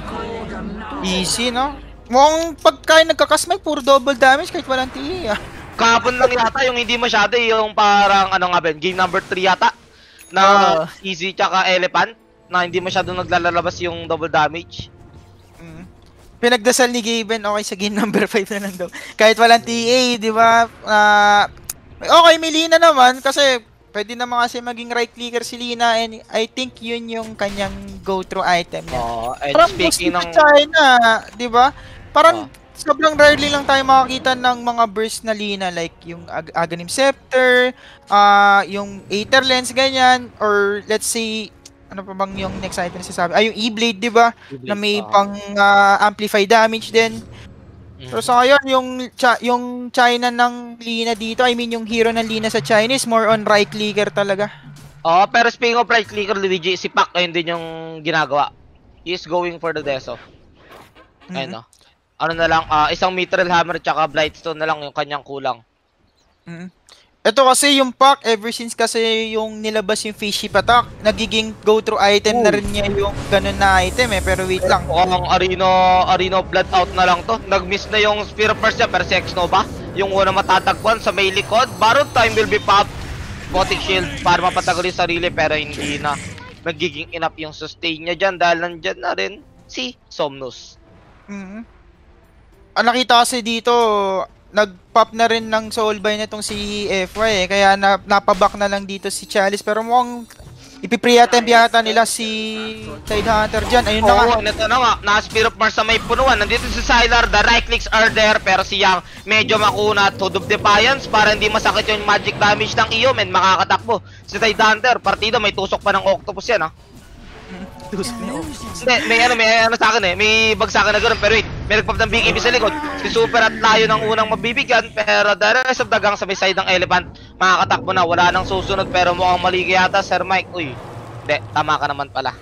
[SPEAKER 1] Easy, no? Mukhang pagka nagkakasmay, puro double damage kahit walang TE, ah.
[SPEAKER 3] Kahapon lang yata yung hindi masyado, yung parang ano nga ba, game number 3 yata. Na Easy tsaka Elephant, na hindi masyado naglalabas yung double damage.
[SPEAKER 1] Pinagdasal ni Gaben, okay sa game number 5 na lang daw. Kahit walang TA, di ba? Okay, may Lina naman kasi pwede naman kasi maging right clicker si Lina and I think yun yung kanyang go-through item niya.
[SPEAKER 3] And
[SPEAKER 1] parang
[SPEAKER 3] speaking ng
[SPEAKER 1] China, di ba? Parang sobrang rarely lang tayo makakita ng mga burst na Lina like yung Aghanim Scepter, yung Aether Lens, ganyan, or let's say ano pa bang yung next item na sasabi? Yung E-Blade, di ba? Na may pang amplify damage din. Pero sa ngayon, yung China ng Lina dito, I mean yung hero ng Lina sa China is more on right clicker talaga.
[SPEAKER 3] Pero speaking of right clicker, Luigi, si Pak ayun din yung ginagawa. He is going for the Deso. Ayun no. Ano na lang, isang Mithril Hammer tsaka Blightstone na lang yung kanyang kulang.
[SPEAKER 1] Ito kasi yung Pack, ever since kasi yung nilabas yung Face Ship Attack, nagiging go-through item na rin niya yung ganun na item eh, pero wait lang.
[SPEAKER 3] Ang Arino Blood Out na lang to. Nag-miss na yung Spear of First niya, pero si X-Nova, yung una matatagpuan sa may likod. Borrowed time will be popped. Gothic Shield para mapatagal yung sarili, pero hindi na magiging enough yung sustain niya dyan dahil nandyan na rin si Somnus.
[SPEAKER 1] Ang nakita kasi dito, nag-pop na rin ng soulbind nitong si FY eh, kaya napaback na lang dito si Chalice, pero mukhang ipi-pre-attempt yata nila si Tidehunter dyan. Ayun na nga.
[SPEAKER 3] Ito na nga, na-Spear of Mars sa may punuan. Nandito si Sylar, the right clicks are there, pero si Yang medyo makunat. Hood of Defiance para hindi masakit yung magic damage ng Iyom and makakatakbo. Si Tidehunter, partido, may tusok pa ng Octopus yan ha. Hindi, may ano sa akin eh, may bag sa akin na gano'n, pero wait, may nagpap ng BKB sa likod. Si Super at layo ng unang mabibigyan, pero the rest of the gang sa may side ng Elephant, makakatakbo na, wala nang susunod, pero mukhang mali yata, Sir Mike. Uy, hindi, tama ka naman pala.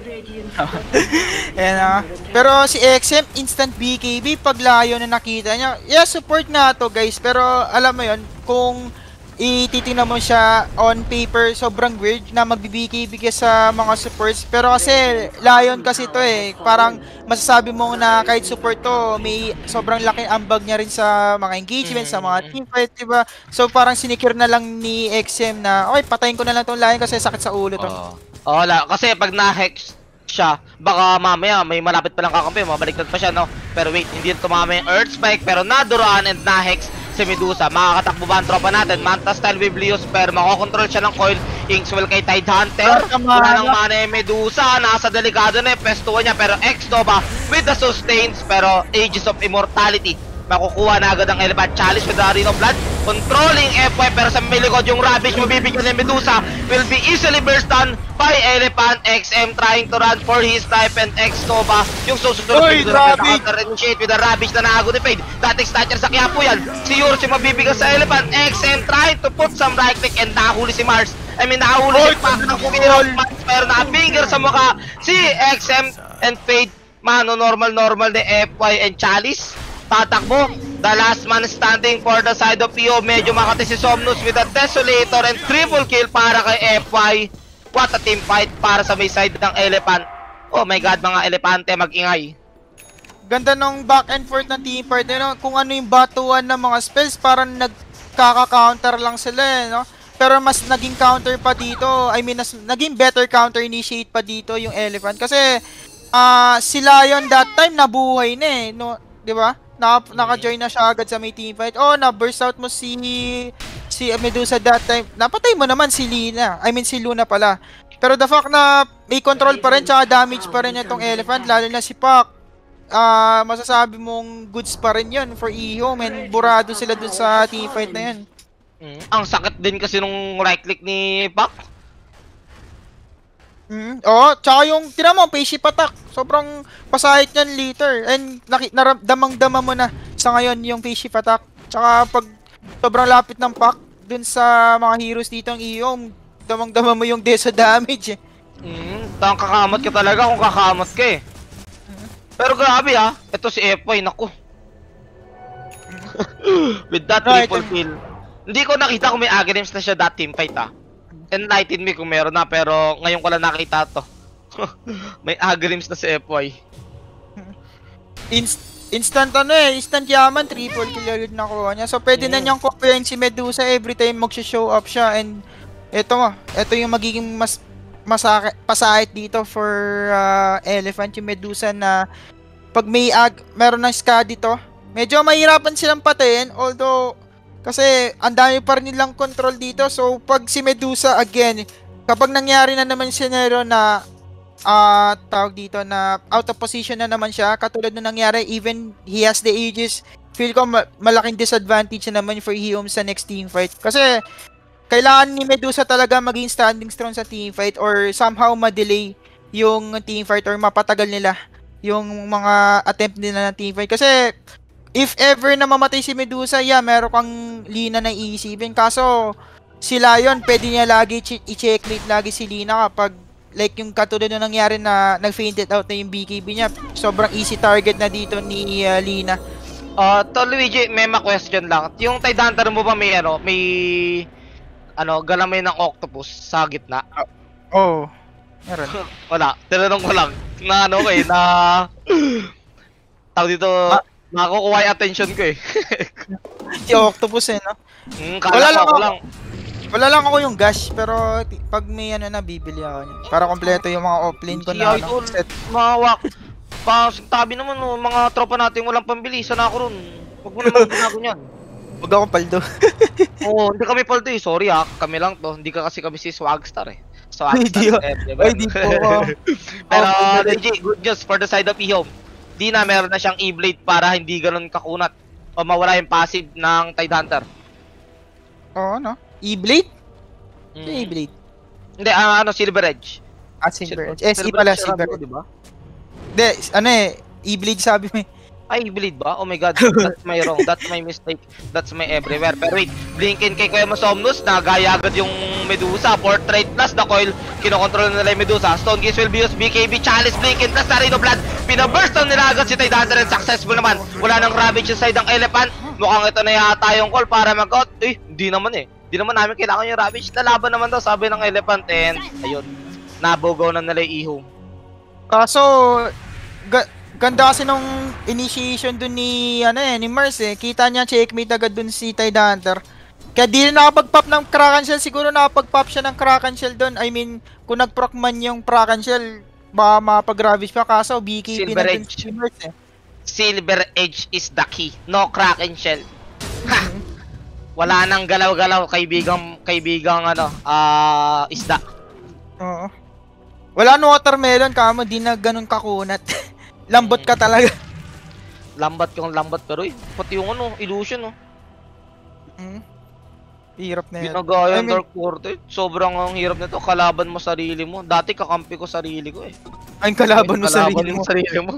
[SPEAKER 1] Pero si XM, instant BKB, pag layo na nakita niya, yeah, support nga to guys, pero alam mo yon kung ititingnan mo siya on paper, sobrang weird na magbi-BKB ka sa mga supports. Pero kasi Lion kasi to eh, parang masasabi mo na kahit support to, may sobrang laki ambag niya rin sa mga engagement, sa mga teamfight, diba? So parang sinikure na lang ni XM na, okay, patayin ko na lang tong Lion kasi sakit sa ulo to.
[SPEAKER 3] Kasi pag na-hex siya, baka mamaya may malapit pa lang kakampi, mabaliktad pa siya, no? Pero wait, hindi tumama yung Earth Spike, pero naduroan and na-hex si Medusa. Makakatakbo ba ang tropa natin? Manta style with Blios, pero makokontrol siya ng coil. Kingswell kay Tidehunter. Wala nang mana yung Medusa. Nasa delikado na yung pestuan niya, pero X-Nova with the sustains, pero Aegis of Immortality Makukuha na agad ang Elephant Chalice with the Arena of Blood. Controlling FY pero sa may likod yung Ravage mabibigyan ng Medusa will be easily burst done by Elephant XM trying to run for his life and X-Nova yung susunod na counter-initiate with the Ravage na naago ni Fade. Dating snatcher sa Quiapo yan. Si Yurs yung mabibigyan sa Elephant XM trying to put some right click and nahuli si Mars. I mean nahuli si Pac ng kumiro pero nakafinger sa mukha si XM and Fade. Mano normal ni FY and Chalice. Tatakbo. The last man standing for the side of PO. Medyo makati si Somnus with a Desolator and triple kill para kay FY. What a team fight para sa may side ng Elephant. Oh my god, mga Elepante, mag-ingay.
[SPEAKER 1] Ganda nung back and forth ng team fight, no? Kung ano yung batuan ng mga spells, parang nagkaka-counter lang sila, no? Pero mas naging counter pa dito. I mean, naging better counter initiate pa dito yung Elephant. Kasi, si Lion that time nabuhay na eh, no? Di ba? Naka-join na siya agad sa may teamfight. Oh, na-burst out mo si Medusa that time. Napatay mo naman si Lina. I mean, si Luna pala. Pero the fact na may control pa rin, tsaka damage pa rin itong Elephant, lalo na si Pac. Masasabi mong goods pa rin yun for Iho, man. Burado sila dun sa teamfight na yun.
[SPEAKER 3] Ang sakit din kasi nung right click ni Pac.
[SPEAKER 1] Oo, tsaka yung, tinan mo, face shift attack. Sobrang pasahit niyan later. And damang-dama mo na sa ngayon yung face shift attack. Tsaka pag sobrang lapit ng pack dun sa mga heroes dito ang iyo, damang-dama mo yung desa damage eh.
[SPEAKER 3] Kakamot ka talaga kung kakamot ka eh. Pero grabe ha, ito si FY, naku. With that triple kill. Hindi ko nakita kung may agonims na siya that team fight ha. Enlighten me kung meron na, pero ngayon ko lang nakita to. May agrims na si FY.
[SPEAKER 1] Instant instant yaman, triple kill ulit nakuha niya. So pwede na niyang copying si Medusa every time mag-show up siya. And ito yung magiging mas pasahit dito for Elephant, yung Medusa na pag meron ng ska dito, medyo mahirapan silang patayin, although kasi ang dami pa rin nilang control dito. So pag si Medusa again, kapag nangyari na naman scenario na tawag dito na out of position na naman siya, katulad na nangyari, even he has the ages, feel ko malaking disadvantage na naman for Hiom sa next team fight. Kasi kailangan ni Medusa talaga maging standing strong sa team fight or somehow ma-delay yung team fight or mapatagal nila yung mga attempt nila na team fight. Kasi if ever na mamatay si Medusa, meron kang Lina na iisipin. Kaso, si Lion, pwede niya lagi i-checkmate lagi si Lina kapag like yung katulad na nangyari na nag-fainted out na yung BKB niya. Sobrang easy target na dito ni Lina.
[SPEAKER 3] To Luigi, may question lang. Yung Tidehunter mo ba may galamay ng octopus sa gitna?
[SPEAKER 1] Oo. Meron.
[SPEAKER 3] Wala. Tinanong ko lang. Na tawag dito, nakukuha yung attention ko eh.
[SPEAKER 1] Si Octopus eh, no? Wala lang ako yung gash, pero pag may bibili ako niya. Para kompleto yung mga offlane ko na
[SPEAKER 3] set. Mawak. Tabi naman mga tropa natin walang pambili. Sana ako ron. Huwag mo naman ginago niyan.
[SPEAKER 1] Huwag ako paldo.
[SPEAKER 3] Oo, hindi kami paldo eh. Sorry ha, kami lang to. Hindi ka kasi kami si Swagstar eh. Swagstar
[SPEAKER 1] Ay, di po.
[SPEAKER 3] Pero legit, good news for the side of Ihom. Di na meron na siyang E-Blade para hindi ganun kakunat o mawala yung passive ng Tidehunter.
[SPEAKER 1] Oo, no? E-Blade? E-Blade.
[SPEAKER 3] Hindi, Silver Edge.
[SPEAKER 1] Silver Edge. SE pala, Silver Edge.
[SPEAKER 3] Diba?
[SPEAKER 1] Hindi, E-Blade sabi mo eh.
[SPEAKER 3] Ay, bleed ba? Oh my god, that's my wrong, that's my mistake, that's my everywhere. Pero wait, blinkin kay Kuya Somnus, nagaya agad yung Medusa, Portrait plus the coil, kinokontrol nila yung Medusa. Stone Gaze will be used, BKB, Chalice, blinkin plus Arena of Blood, pinaburst down nila agad si Tidehunter and successful naman. Wala nang Ravage yung side ng Elephant, mukhang ito na yata yung call para mag-out. Hindi naman eh, hindi naman namin kailangan yung Ravage, lalaban naman daw sabi ng Elephant and ayun, nabugaw na nila yung Iho.
[SPEAKER 1] Kaso, ganda kasi nung initiation dun ni Mars eh. Kita niya checkmate agad dun si Tidehunter. Kaya di na nakapag-pop ng Kraken Shell. Siguro nakapag-pop siya ng Kraken Shell dun. I mean, kung nag-proc man yung Kraken Shell, baka mapag-ravage pa. Kaso BKB
[SPEAKER 3] Silver
[SPEAKER 1] na dun
[SPEAKER 3] Edge.
[SPEAKER 1] si Mars eh.
[SPEAKER 3] Silver Edge is the key. No Kraken Shell. Ha! Wala nang galaw-galaw kaibigang isda.
[SPEAKER 1] Oo. Wala no watermelon kamo, di na ganun kakunat. Lambot ka talaga.
[SPEAKER 3] lambat kang lambat pero pati yung ano, illusion oh.
[SPEAKER 1] Hirap na yan.
[SPEAKER 3] Ginagaya
[SPEAKER 1] I
[SPEAKER 3] ang
[SPEAKER 1] mean,
[SPEAKER 3] Dark Fortress. Sobrang ang hirap nito. Kalaban mo sarili mo. Dati kakampi ko sarili ko eh.
[SPEAKER 1] Ang kalaban mo
[SPEAKER 3] Kalaban
[SPEAKER 1] sarili mo.
[SPEAKER 3] mo sarili mo.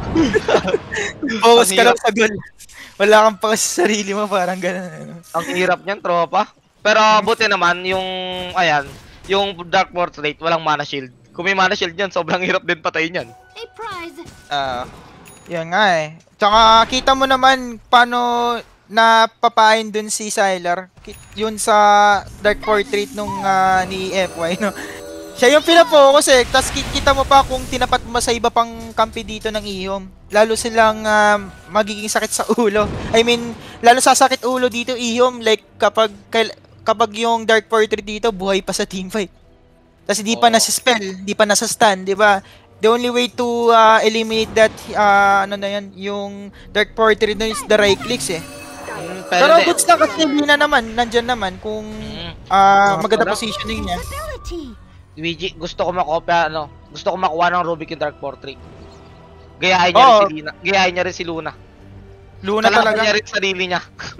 [SPEAKER 1] Focus
[SPEAKER 3] Ang
[SPEAKER 1] ka lang
[SPEAKER 3] hirap.
[SPEAKER 1] sa goal. Wala kang pa sa sarili mo, parang gano'n. Ano.
[SPEAKER 3] Ang hirap niyan, tropa. Pero buti naman, yung, ayan, yung Dark Portrait, walang mana shield. Kung may mana shield yan, sobrang hirap din patayin yan.
[SPEAKER 4] A prize.
[SPEAKER 1] Yan nga eh. Tsaka kita mo naman paano napapain dun si Sylar. Yun sa Dark Portrait nung ni FY, no? Siya yung pinapokus eh. Tapos kita mo pa kung tinapat mo sa iba pang kampi dito ng Ihom. Lalo silang magiging sakit sa ulo. I mean, lalo sasakit ulo dito Ihom. Like kapag yung Dark Portrait dito, buhay pa sa teamfight. Tapos hindi pa nasa-spell, hindi pa nasa-stun, di ba? The only way to eliminate that, ano na yan, yung Dark Portrait na is the right clicks eh. Pero goods na kasi Lina naman, nandyan naman kung maganda positioning niya.
[SPEAKER 4] Ability.
[SPEAKER 3] Luigi, gusto ko makopya, ano, gusto ko makuha ng Rubik yung Dark Portrait. Gayahin niya rin si Lina. Gayahin niya rin si Luna.
[SPEAKER 1] Luna
[SPEAKER 3] Kalaban
[SPEAKER 1] talaga.
[SPEAKER 3] niya rin sarili niya.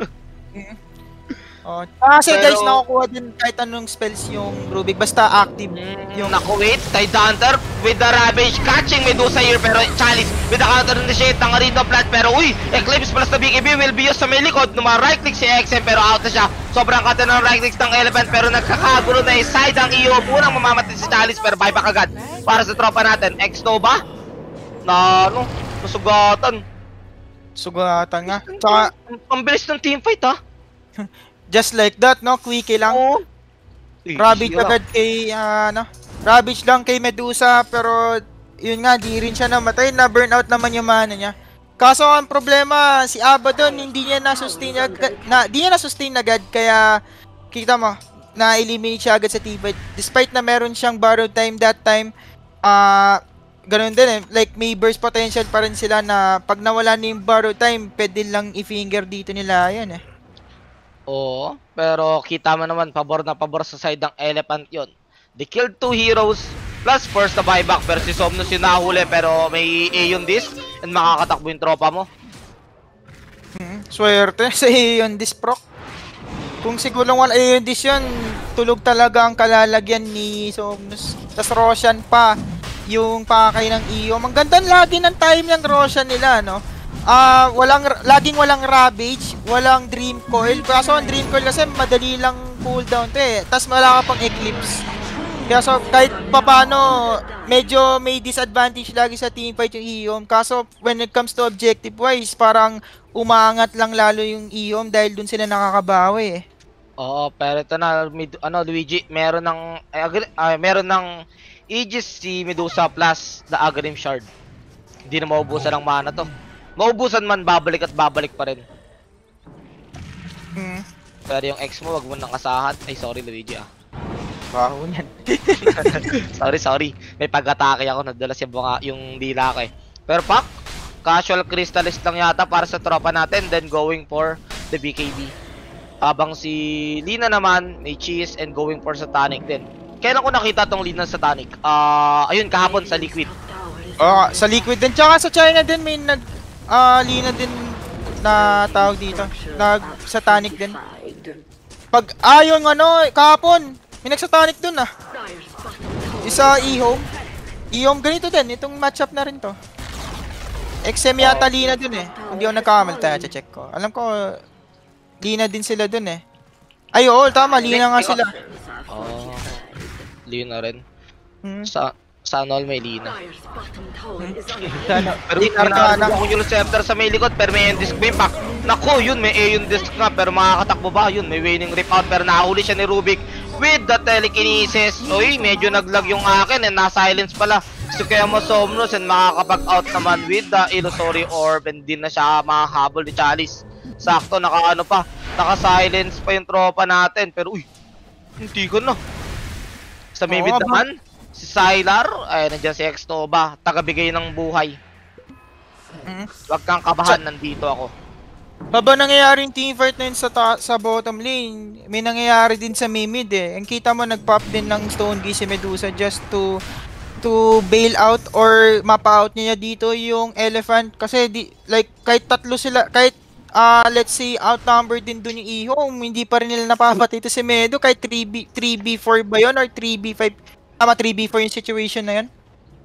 [SPEAKER 1] Kasi
[SPEAKER 3] Pero-
[SPEAKER 1] guys, nakukuha din kahit anong spells yung Rubik. Basta active yung...
[SPEAKER 3] Naku, wait, Tidehunter with the Ravage catching Medusa here pero Chalice with the counter initiate ng Arino Plant pero uy, Eclipse plus the BKB will be used sa may likod. Right click si XM pero out na siya. Sobrang kata ng right clicks ng Elephant pero nagkakagulo na yung side ang iyo. Unang mamamatay si Chalice pero buyback agad para sa tropa natin. X-Nova na ano, nasugatan.
[SPEAKER 1] Sugatan nga. Tsaka,
[SPEAKER 3] Ang bilis ng teamfight ha.
[SPEAKER 1] just like that, no? Quickie lang.
[SPEAKER 3] Oo.
[SPEAKER 1] Ravage agad kay, Ravage lang kay Medusa, pero yun nga, di rin siya namatay, na burnout naman yung mana niya. Kaso ang problema, si Abaddon, hindi niya na-sustain agad, di niya na-sustain agad, kaya, kita mo, na-eliminate siya agad sa teamfight. Despite na meron siyang borrowed time that time, ganun din eh, like may burst potential pa rin sila na pag nawala na yung borrowed time, pwede lang i-finger dito nila, yan eh.
[SPEAKER 3] Oo, pero kita mo naman, pabor na pabor sa side ng Elephant yon. They killed 2 heroes, plus first na buyback, pero si Somnus yung nahuli, pero may Aeon Disc, and makakatakbo yung tropa mo.
[SPEAKER 1] Swerte sa Aeon Disc proc. Kung siguro wala Aeon Disc yun, tulog talaga ang kalalagyan ni Somnus. Tas Roshan pa, yung pakay ng Eom. Ang ganda lagi ng time ng Roshan nila, no? Laging walang Ravage, walang Dream Coil. Kaso ang Dream Coil kasi madali lang cooldown to eh. Tas wala ka pang Eclipse. Kaya so, kahit papano, medyo may disadvantage lagi sa teamfight yung Eom. Kaso when it comes to objective wise, parang umaangat lang lalo yung Eom dahil dun sila nakakabawi eh.
[SPEAKER 3] Oo, pero ito na, Luigi, meron ng Aegis si Medusa plus the Aghanim Shard. Hindi na maubusan ng mana to. Maubusan man, babalik at babalik pa rin. Pero yung ex mo, wag mo nang asahan. Ay, sorry Luigi ah.
[SPEAKER 1] Baho niyan.
[SPEAKER 3] sorry. May pag-atake ako, nadala yung dila ko eh. Pero pak, casual crystalist lang yata para sa tropa natin, then going for the BKB. Habang si Lina naman, may cheese and going for sa tonic din. Kailan ko nakita tong Lina sa tonic? Ayun, kahapon sa Liquid.
[SPEAKER 1] Sa Liquid din. Tsaka sa China din may Lina din na tawag dito. Sa tonic din. Pag yung kahapon, may nagsatonic dun ah. Isa Ehome. Ehome ganito din, itong matchup na rin to. XM yata Lina dun eh. Hindi ako nagkakamali tayo, check ko. Alam ko, Lina din sila dun eh. Ay oo, tama, Lina nga sila.
[SPEAKER 3] Lina rin. Sana all may Lina.
[SPEAKER 1] Sana.
[SPEAKER 3] Pero ako yung scepter sa may likod, pero may disc impact. Naku, yun, may Aeon disc nga, pero makakatakbo ba? Yun, may waning rip out, pero nahuli siya ni Rubik with the telekinesis. Uy, medyo naglag yung akin, and na-silence pala. So kaya mo Somnus, and makakapag-out naman with the illusory orb, and din na siya makahabol ni Chalice. Sakto, naka-silence pa yung tropa natin, pero uy, hindi ko na. Sa may mid naman, si Sylar, ay nandiyan si X-Nova, tagabigay ng buhay. Huwag kang kabahan, nandito ako.
[SPEAKER 1] Habang nangyayari yung teamfight na yun sa bottom lane, may nangyayari din sa mid eh. Ang kita mo nag-pop din ng Stone Key si Medusa just to to bail out or mapa-out niya dito yung Elephant kasi like kahit tatlo sila, kahit let's say outnumbered din dun yung Ihom, hindi pa rin nila napapatay ito si Medo kahit 3B4 ba yun or 3B5, 3B4 yung situation na yun.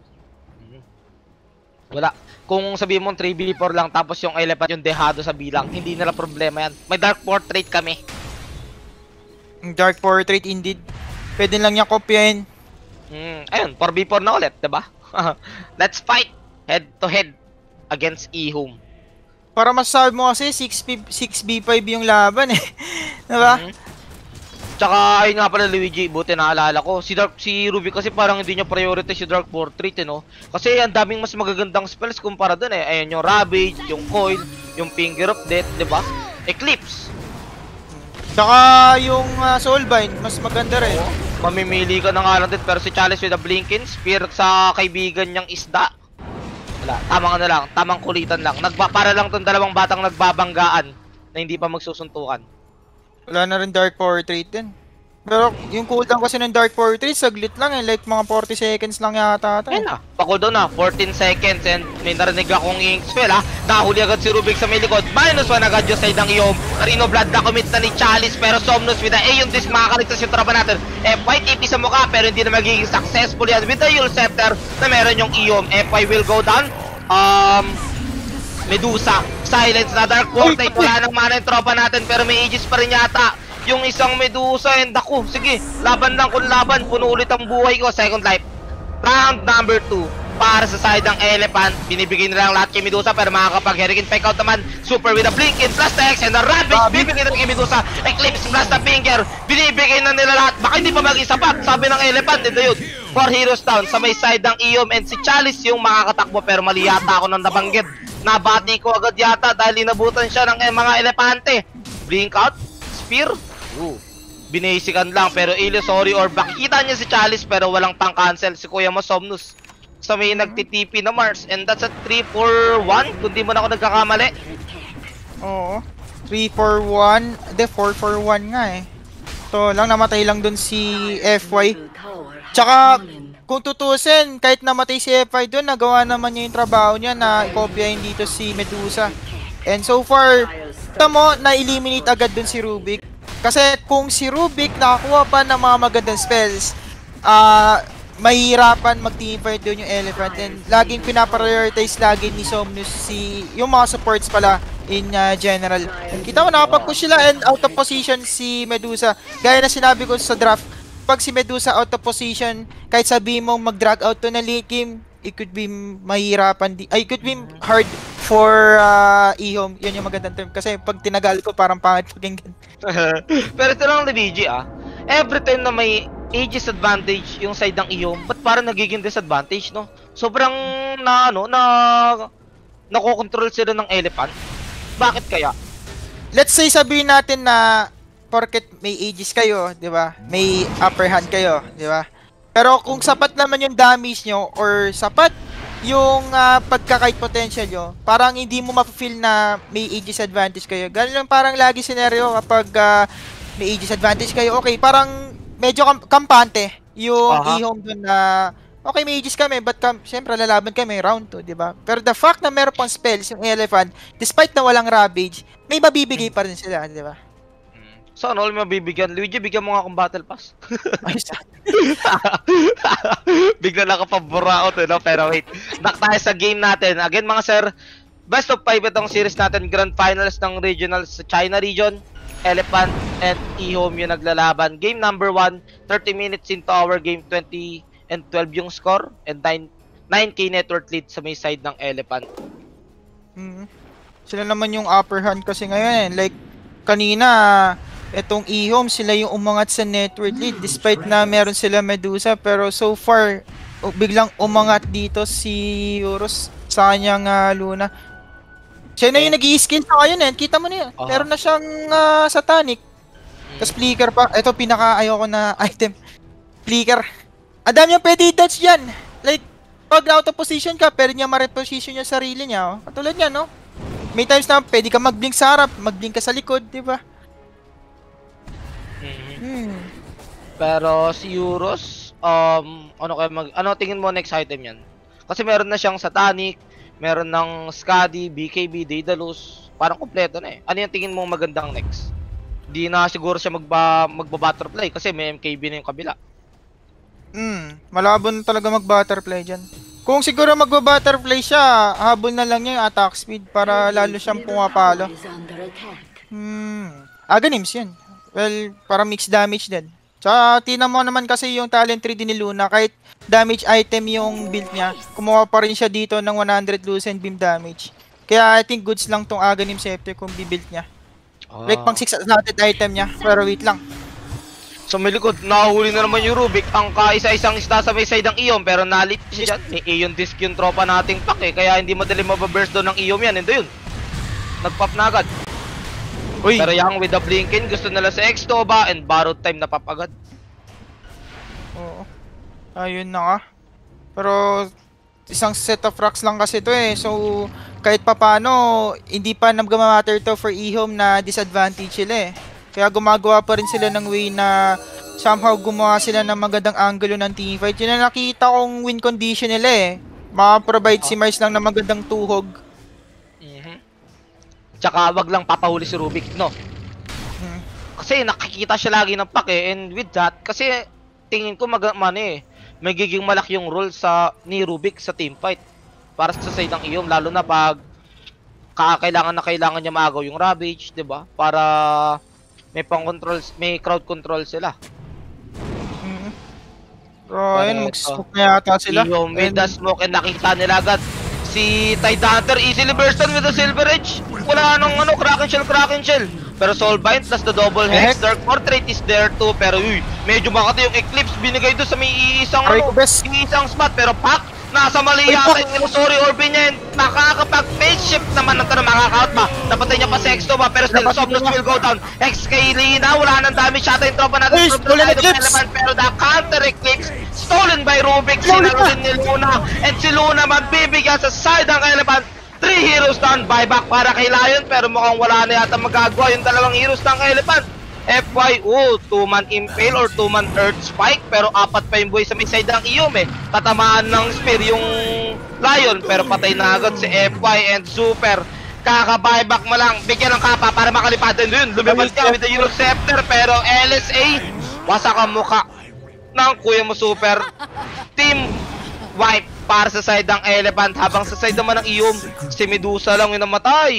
[SPEAKER 3] Wala. Kung sabihin mo 3B4 lang tapos yung Elephant yung dehado sa bilang, hindi nila problema yan. May Dark Portrait kami.
[SPEAKER 1] Dark Portrait indeed. Pwede lang niya kopyahin.
[SPEAKER 3] Ayun, 4v4 na ulit, diba? Let's fight head to head against Ihom.
[SPEAKER 1] Para masasabi mo kasi 6B5 yung laban eh. Diba?
[SPEAKER 3] Tsaka, ayun nga pala Luigi, buti naalala ko. Si Ruby kasi parang hindi niya prioritize yung Dark Portrait, no? Kasi ang daming mas magagandang spells kumpara dun eh. Ayun yung Ravage, yung Coil, yung Finger of Death, diba? Eclipse.
[SPEAKER 1] Tsaka yung Soulbind, mas maganda rin.
[SPEAKER 3] Mamimili ka na nga lang din, pero si Chalice with a Blinking Spear sa kaibigan niyang isda. Wala, tamang ano lang, tamang kulitan lang. Para lang tong dalawang batang nagbabanggaan na hindi pa magsusuntukan.
[SPEAKER 1] Wala na rin Dark Portrait din. Pero yung cooldown kasi ng Dark Portrait, saglit lang eh. Like mga 40 seconds lang yata ata.
[SPEAKER 3] Ayun na, pa-cooldown na, 14 seconds and may narinig akong ink spell ha. Nahuli agad si Rubik sa may likod. -1 agad yung side ng Ihom. Rino Blood na commit na ni Chalice pero Somnus with the yung disc makakaligtas yung tropa natin. FY TP sa mukha pero hindi na magiging successful yan with the Yule Scepter na meron yung Ihom. FY will go down. Medusa, silence na Dark Portrait. Wala nang mana yung tropa natin pero may Aegis pa rin yata. Yung isang Medusa and ako, sige, laban lang kung laban, puno ulit ang buhay ko, second life. Round number 2, para sa side ng Elephant, binibigay nila lang lahat kay Medusa pero makakapag-Hurricane Pike out naman, Super with a Blink in plus X and a Ravage, bibigay na kay Medusa, Eclipse plus na Finger, binibigay na nila lahat, baka hindi pa maging sapat, sabi ng Elephant, ito yun. 4 heroes down, sa may side ng Ihom and si Chalice yung makakatakbo pero mali yata ako nang nabanggit. Nabati ko agad yata dahil inabutan siya ng mga elepante. Blink out, Spear, binasikan lang pero illusory or bakikita niya si Chalice pero walang pang cancel si Kuya mo Somnus sa may nagtitipi na Mars and that's a 3-4-1 kung di mo na ako nagkakamali.
[SPEAKER 1] Oo. 3-4-1, 4-4-1 nga eh. So lang namatay lang dun si FY. Tsaka kung tutusin, kahit namatay si FY dun, nagawa naman niya yung trabaho niya na i-copyahin dito si Medusa. And so far, ito mo, na-eliminate agad dun si Rubik. Kasi kung si Rubik nakakuha pa ng mga magandang spells, mahirapan mag-teamfight doon yung Elephant. And laging pinaprioritize lagi ni Somnus yung mga supports pala in general. Kita mo, nakapag-push sila and out of position si Medusa. Gaya na sinabi ko sa draft, pag si Medusa out of position, kahit sabihin mong mag-drag out to na late game, it could be mahirapan, it could be hard for Ihom. Yun yung magandang term. Kasi pag tinagal ko, parang pangit pakinggan.
[SPEAKER 3] Pero ito lang Luigi every time na may Aegis advantage yung side ng Ihom, ba't parang nagiging disadvantage, no? Sobrang nakokontrol sila ng Elephant. Bakit kaya?
[SPEAKER 1] Let's say sabihin natin na porket may Aegis kayo, di ba? May upper hand kayo, di ba? Pero kung sapat naman yung damage nyo or sapat yung pagka-kite potential nyo, parang hindi mo ma-feel na may Aegis advantage kayo. Ganun lang parang lagi scenario kapag may Aegis advantage kayo. Okay, parang medyo kampante yung Ihom dun na okay, may Aegis kami, but syempre lalaban kami round 2, di ba? Pero the fact na meron pang spells yung Elephant, despite na walang Ravage, may mabibigay pa rin sila, di ba?
[SPEAKER 3] Saan all mabibigyan? Luigi, bigyan mo nga akong battle pass.
[SPEAKER 1] Ayos.
[SPEAKER 3] Bigla nakapaburaot, no? Pero wait, back tayo sa game natin. Again, mga sir, best of 5 itong series natin. Grand finals ng regionals sa China region. Elephant and Ihom yung naglalaban. Game number 1, 30 minutes into our game, 20 and 12 yung score. And 9k network lead sa may side ng Elephant.
[SPEAKER 1] Sila naman yung upper hand kasi ngayon. Like, kanina, etong Ihom, sila yung umangat sa network lead despite na meron sila Medusa, pero so far biglang umangat dito si Euros sa kanyang Luna. Siya na yung nag-i-skill sa ngayon eh. Kita mo na yun. Meron na siyang Satanic. Tapos Flicker pa. Ito pinaka ayoko na item. Flicker. Adam yung pwede i-dodge dyan. Like, pag out of position ka, pwede niya ma-reposition yung sarili niya. Oh. Katulad niya, no? May times na pwede ka mag-blink sa harap, mag-blink ka sa likod, di ba?
[SPEAKER 3] Pero si Euros, Ano tingin mo next item yan? Kasi meron na siyang Satanic, meron ng Skadi, BKB, Daedalus. Parang kompleto na eh. Ano yung tingin mo magandang next? Di na siguro siya magba-butterfly kasi may MKB na yung kabila.
[SPEAKER 1] Malabo na talaga mag-butterfly dyan. Kung siguro magba-butterfly siya, habol na lang niya yung attack speed para lalo siyang pumapalo. Aganims yun. Well, para mixed damage din. Tsaka, tina mo naman kasi yung talent 3D ni Luna, kahit damage item yung build niya, kumuha pa rin siya dito ng 100 Lucent Beam damage. Kaya I think goods lang tong Aghanim Scepter kung bibuild niya. Like pang 6 slotted item niya, pero wait lang.
[SPEAKER 3] So may likod, nahuli na naman yung Rubik. Ang kaisa-isang isda sa may side ng Iom, pero nalit siya dyan. May Aeon Disc yung tropa nating pack eh, kaya hindi madali mababurst doon ng Iom yan. Ito yun. Nagpop na agad.
[SPEAKER 1] Uy.
[SPEAKER 3] Pero yung with the Blinken, gusto nila sa X-Toba and borrowed time na pop agad.
[SPEAKER 1] Oo. Ayun na nga. Pero isang set of rocks lang kasi to eh. So kahit papano, hindi pa nag-matter to for Ehome na disadvantage sila eh. Kaya gumagawa pa rin sila ng way na somehow gumawa sila ng magandang angulo ng teamfight. Yun na nakita kong win condition nila eh. Maka-provide si Mars lang ng magandang tuhog.
[SPEAKER 3] Tsaka wag lang papahuli si Rubik, no? Kasi nakikita siya lagi ng pack eh. And with that, kasi tingin ko magiging malaki yung role ni Rubik sa teamfight. Para sa side ng Iom, lalo na pag kailangan niya maagaw yung Ravage, 'di ba? Para may crowd control sila.
[SPEAKER 1] Ayun, mag-smoke na yata sila.
[SPEAKER 3] Iom with the smoke and nakita nila agad si Tide Hunter easily burst on with the Silver Edge. Wala nang Kraken Shell. Pero Soulbind plus the double hex, Dark Portrait is there too. Pero medyo makati yung Eclipse binigay doon sa may iisang spot. Pero Pac, nasa mali yata yung Illusory Orb niya. Makakapag-phase shift naman ng tanong, makaka-out ba? Napatay niya pa si X-Toba, pero still Somnus will go down. X kay Lina, wala nang damage yata yung tropa natin. Pero the counter Eclipse stolen by Rubik, sinalunin ni Luna. And si Luna magbibigyan sa side ng Elephant. 3 heroes down, buyback para kay Lion, pero mukhang wala na yata magagawa yung dalawang heroes ng Elephant. FY, 2-man Impale or 2-man Earth Spike, pero 4 pa yung buhay sa may side ng Iom eh. Tatamaan ng Spear yung Lion, pero patay na agad si FY and Super. Kaka-buyback mo lang, bigyan ng kapa para makalipatan doon. Lumabas ka with the Euro Scepter, pero LSA, wasak ang muka ng kuya mo Super. Team wipe para sa side ng Elephant, habang sa side naman ng Iom, si Medusa lang yung namatay.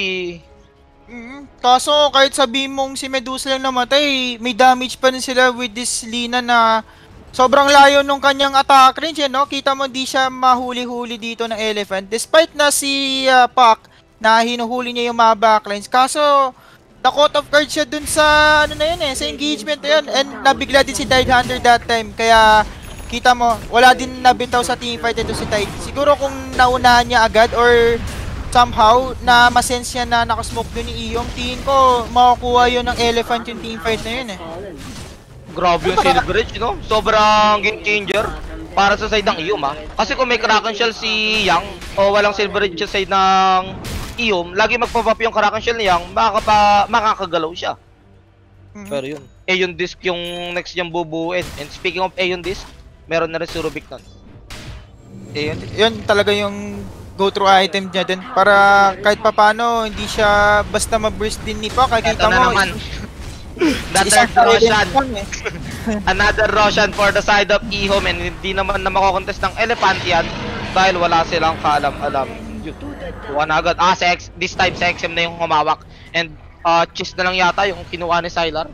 [SPEAKER 1] Kaso kahit sabihin mong si Medusa lang namatay, may damage pa rin sila with this Lina na sobrang layo nung kanyang attack range, no? Kita mo di siya mahuli-huli dito ng Elephant. Despite na si Pac na hinuhuli niya yung mga backlines. Kaso na-caught off guard siya dun sa sa engagement na yun. And nabigla din si Tide Hunter that time. Kaya kita mo, wala din nabitaw sa teamfight ito si Tide. Siguro kung naunahan niya agad or somehow na masense niya na nakasmoke dun ni Iom, tingin ko makukuha yun ng Elephant yung teamfight na yun eh.
[SPEAKER 3] Grabe yung Silver Edge, no? Sobrang game changer para sa side ng Iom, ha? Kasi kung may Kraken Shell si Yang o walang Silver Edge sa side ng Iom, lagi magpapap yung Kraken Shell ni Yang, makakagalaw siya. Pero yun, Aeon Disc yung next niyang bubuuin. And speaking of Aeon Disc, meron na rin si Rubik nun.
[SPEAKER 1] Yun talaga yung go-through item niya din. Para kahit papano, hindi siya basta ma-burst din ni Pac. Kita mo,
[SPEAKER 3] naman. The third Roshan. Another Roshan for the side of Ehome, and hindi naman na makokontest ng Elephant yan dahil wala silang kaalam-alam. Kuha na agad. This time si XM na yung humawak. And Cheese na lang yata yung kinuha ni Sylar.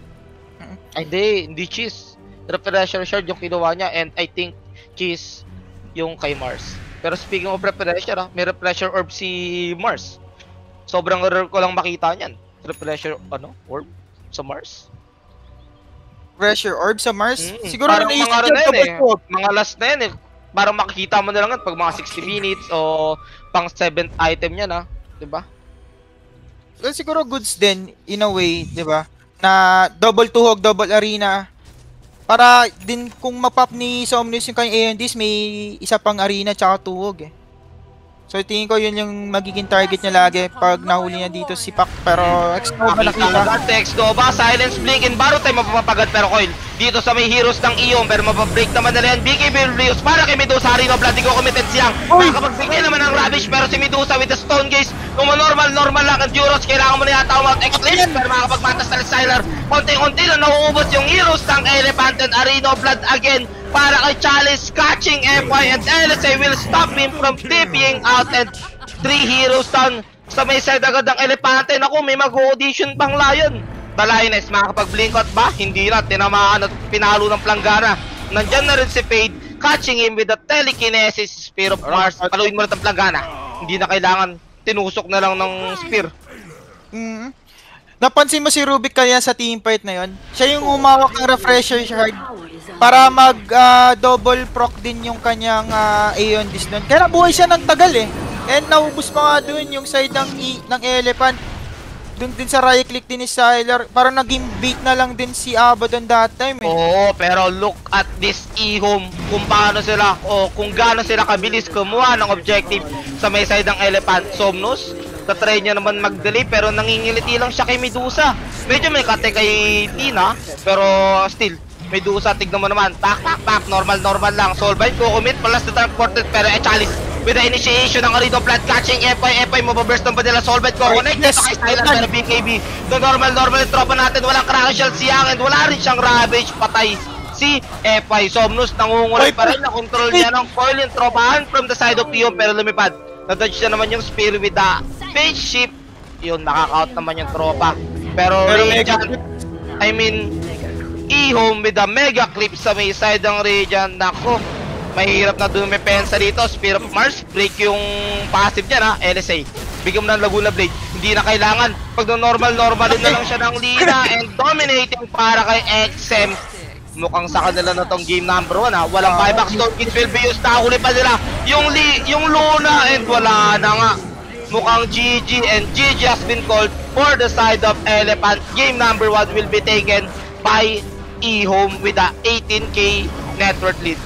[SPEAKER 3] Hindi Cheese. Refresher Shard yung kinuha niya, and I think Cheese yung kay Mars. Pero speaking of refresher, may refresher orb si Mars. Sobrang rare ko lang makita niyan. Refresher orb sa Mars.
[SPEAKER 1] Pressure orb sa Mars? Siguro
[SPEAKER 3] parang
[SPEAKER 1] naisip
[SPEAKER 3] mga
[SPEAKER 1] niya
[SPEAKER 3] mga last na yan eh. Parang makikita mo na lang pag mga 60 minutes o pang 7th item niya na, 'di ba?
[SPEAKER 1] Well, siguro goods din in a way, 'di ba? Na double tuhog, double arena. Para din kung mapop ni Somnius yung kanyang Aeon Disc, may isa pang arena tsaka tuhog eh. So tingin ko yun yung magiging target niya lagi pag nahuli niya dito si Pac. Pero X-Nova nakita.
[SPEAKER 3] X-Nova, Silence Blink, and Baro tayo mapapagad, pero Coil dito sa may heroes ng Ion, pero mapabreak naman nila yan. BKB Rios para kay Medusa, Rino Blood, di ko committed siyang makapagbigay naman ng Ravage, pero si Medusa with the Stone Gaze, kung normal lang ang Duros, kailangan mo na yata umount Eclipse, pero makakapagmatas na Siler, konti-konti lang nauubos yung heroes ng Elephant and Rino Blood again, para kay Chalice, catching FY and LSA will stop him from TPing out, and 3 heroes down sa may side agad ng Elepante. Naku, may mag-audition pang Lion. The Lioness, makakapag-blinkot ba? Hindi na, tinamaan at pinalo ng Planggana. Nandyan na rin si Fade, catching him with the telekinesis Spear of Mars. Paluin mo na ng Planggana. Hindi na kailangan, tinusok na lang ng Spear.
[SPEAKER 1] Napansin mo si Rubik kaya sa team fight na yon? Siya yung umawak ng refresher shard para mag double proc din yung kanyang Aeon Disc nun. Kaya nabuhay siya ng tagal eh. And naubos pa nga dun yung side ng Elephant. Dun din sa right click din ni Siler. Parang naging bait na lang din si Abaddon that time eh.
[SPEAKER 3] Oo, pero look at this E-Home. Kung paano sila, o kung gaano sila kabilis kumuha ng objective sa may side ng Elephant. Somnus, tatry niya naman mag-delay pero nangingiliti lang siya kay Medusa. Medyo may kate kay Tina, pero still, Medusa, tignan mo naman. Pak, normal lang. Soulbind, kukumit, palas na transported, pero Chalice. With the initiation ng Arino Blood catching FY mababurst ng Vanilla Soulbite ko. Connect dito kay Silent pero BKB. The normal yung tropa natin. Walang Kraken Shell siyang and wala rin siyang Ravage. Patay si FY. Somnus nangungulit pa rin. Na-control niya ng coil yung tropahan from the side of Ion pero lumipad. Na-dodge na naman yung Spear with the spaceship. Yun, nakaka-out naman yung tropa. Pero Radiant, I mean, E-Home with the Mega Clip sa may side ng Radiant. Nako, mahirap na dumipensa dito. Spear of Mars, break yung passive niya na, LSA. Bigyan mo ng Laguna Blade. Hindi na kailangan. Pag normalin na lang siya ng Lina and dominating para kay XM. Mukhang sa kanila na tong game number 1 ha. Walang buyback. Stone Kids will be used. Nakahuli pa nila yung Luna and wala na nga. Mukhang GG and GG has been called for the side of Elephant. Game number 1 will be taken by E-Home with a 18k net worth lead.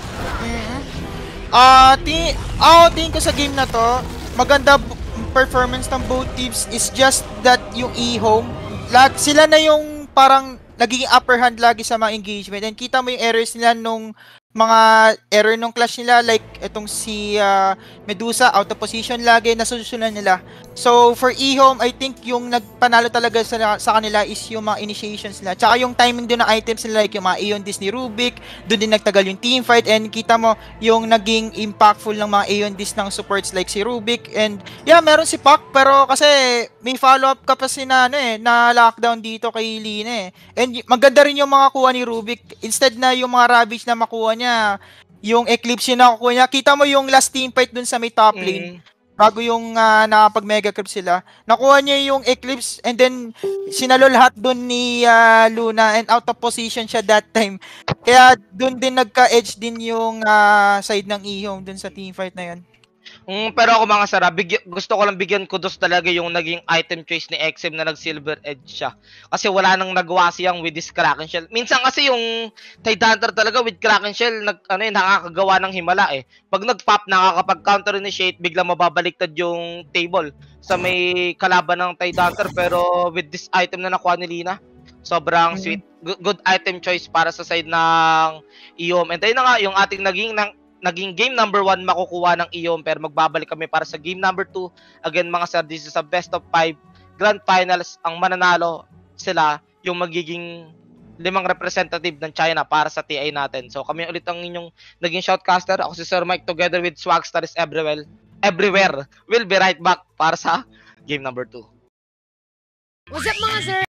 [SPEAKER 1] Tingin ko sa game na to, maganda performance ng both teams is just that yung E-Home, sila na yung parang naging upper hand lagi sa mga engagement. And kita mo yung errors nila nung mga error nung clash nila, like itong si Medusa, out of position lagi, nasusunan nila. So for E-Home, I think yung nagpanalo talaga sa kanila is yung mga initiations nila. Tsaka yung timing din ng items nila, like yung mga Aeon Disc ni Rubik, doon din nagtagal yung team fight, and kita mo yung naging impactful ng mga Aeon Disc ng supports like si Rubik. And yeah, meron si Pac, pero kasi may follow-up ka pa si na lockdown dito kay Lina eh. And maganda rin yung mga kuha ni Rubik. Instead na yung mga Ravage na makuha niya, yung Eclipse yung nakukuha niya. Kita mo yung last team fight dun sa may top lane. Bago yung nakapag-mega creep sila. Nakuha niya yung Eclipse and then sinalo lahat dun ni Luna and out of position siya that time. Kaya dun din nagka-edge din yung side ng E-Home dun sa team fight na yun.
[SPEAKER 3] Pero ako mga Sara, gusto ko lang bigyan kudos talaga yung naging item choice ni XM na nag-silver edge siya. Kasi wala nang nagawa siyang with this Kraken Shell. Minsan kasi yung Tidehunter talaga with Kraken Shell, nakakagawa ng himala eh. Pag nag-pop, nakakapag-counter initiate, biglang mababaliktad yung table sa may kalaban ng Tidehunter. Pero with this item na nakuha ni Lina, sobrang sweet. Good item choice para sa side ng E-Home. And tayo na nga, yung ating naging game number 1 makukuha ng E-Home, pero magbabalik kami para sa game number 2. Again mga sir, this is a best of 5 grand finals. Ang mananalo sila yung magiging 5 representative ng China para sa TI natin. So kami ulit ang inyong naging shoutcaster. Ako si Sir Mike together with Swagstars everywhere. We'll be right back para sa game number 2.
[SPEAKER 4] What's up mga sir?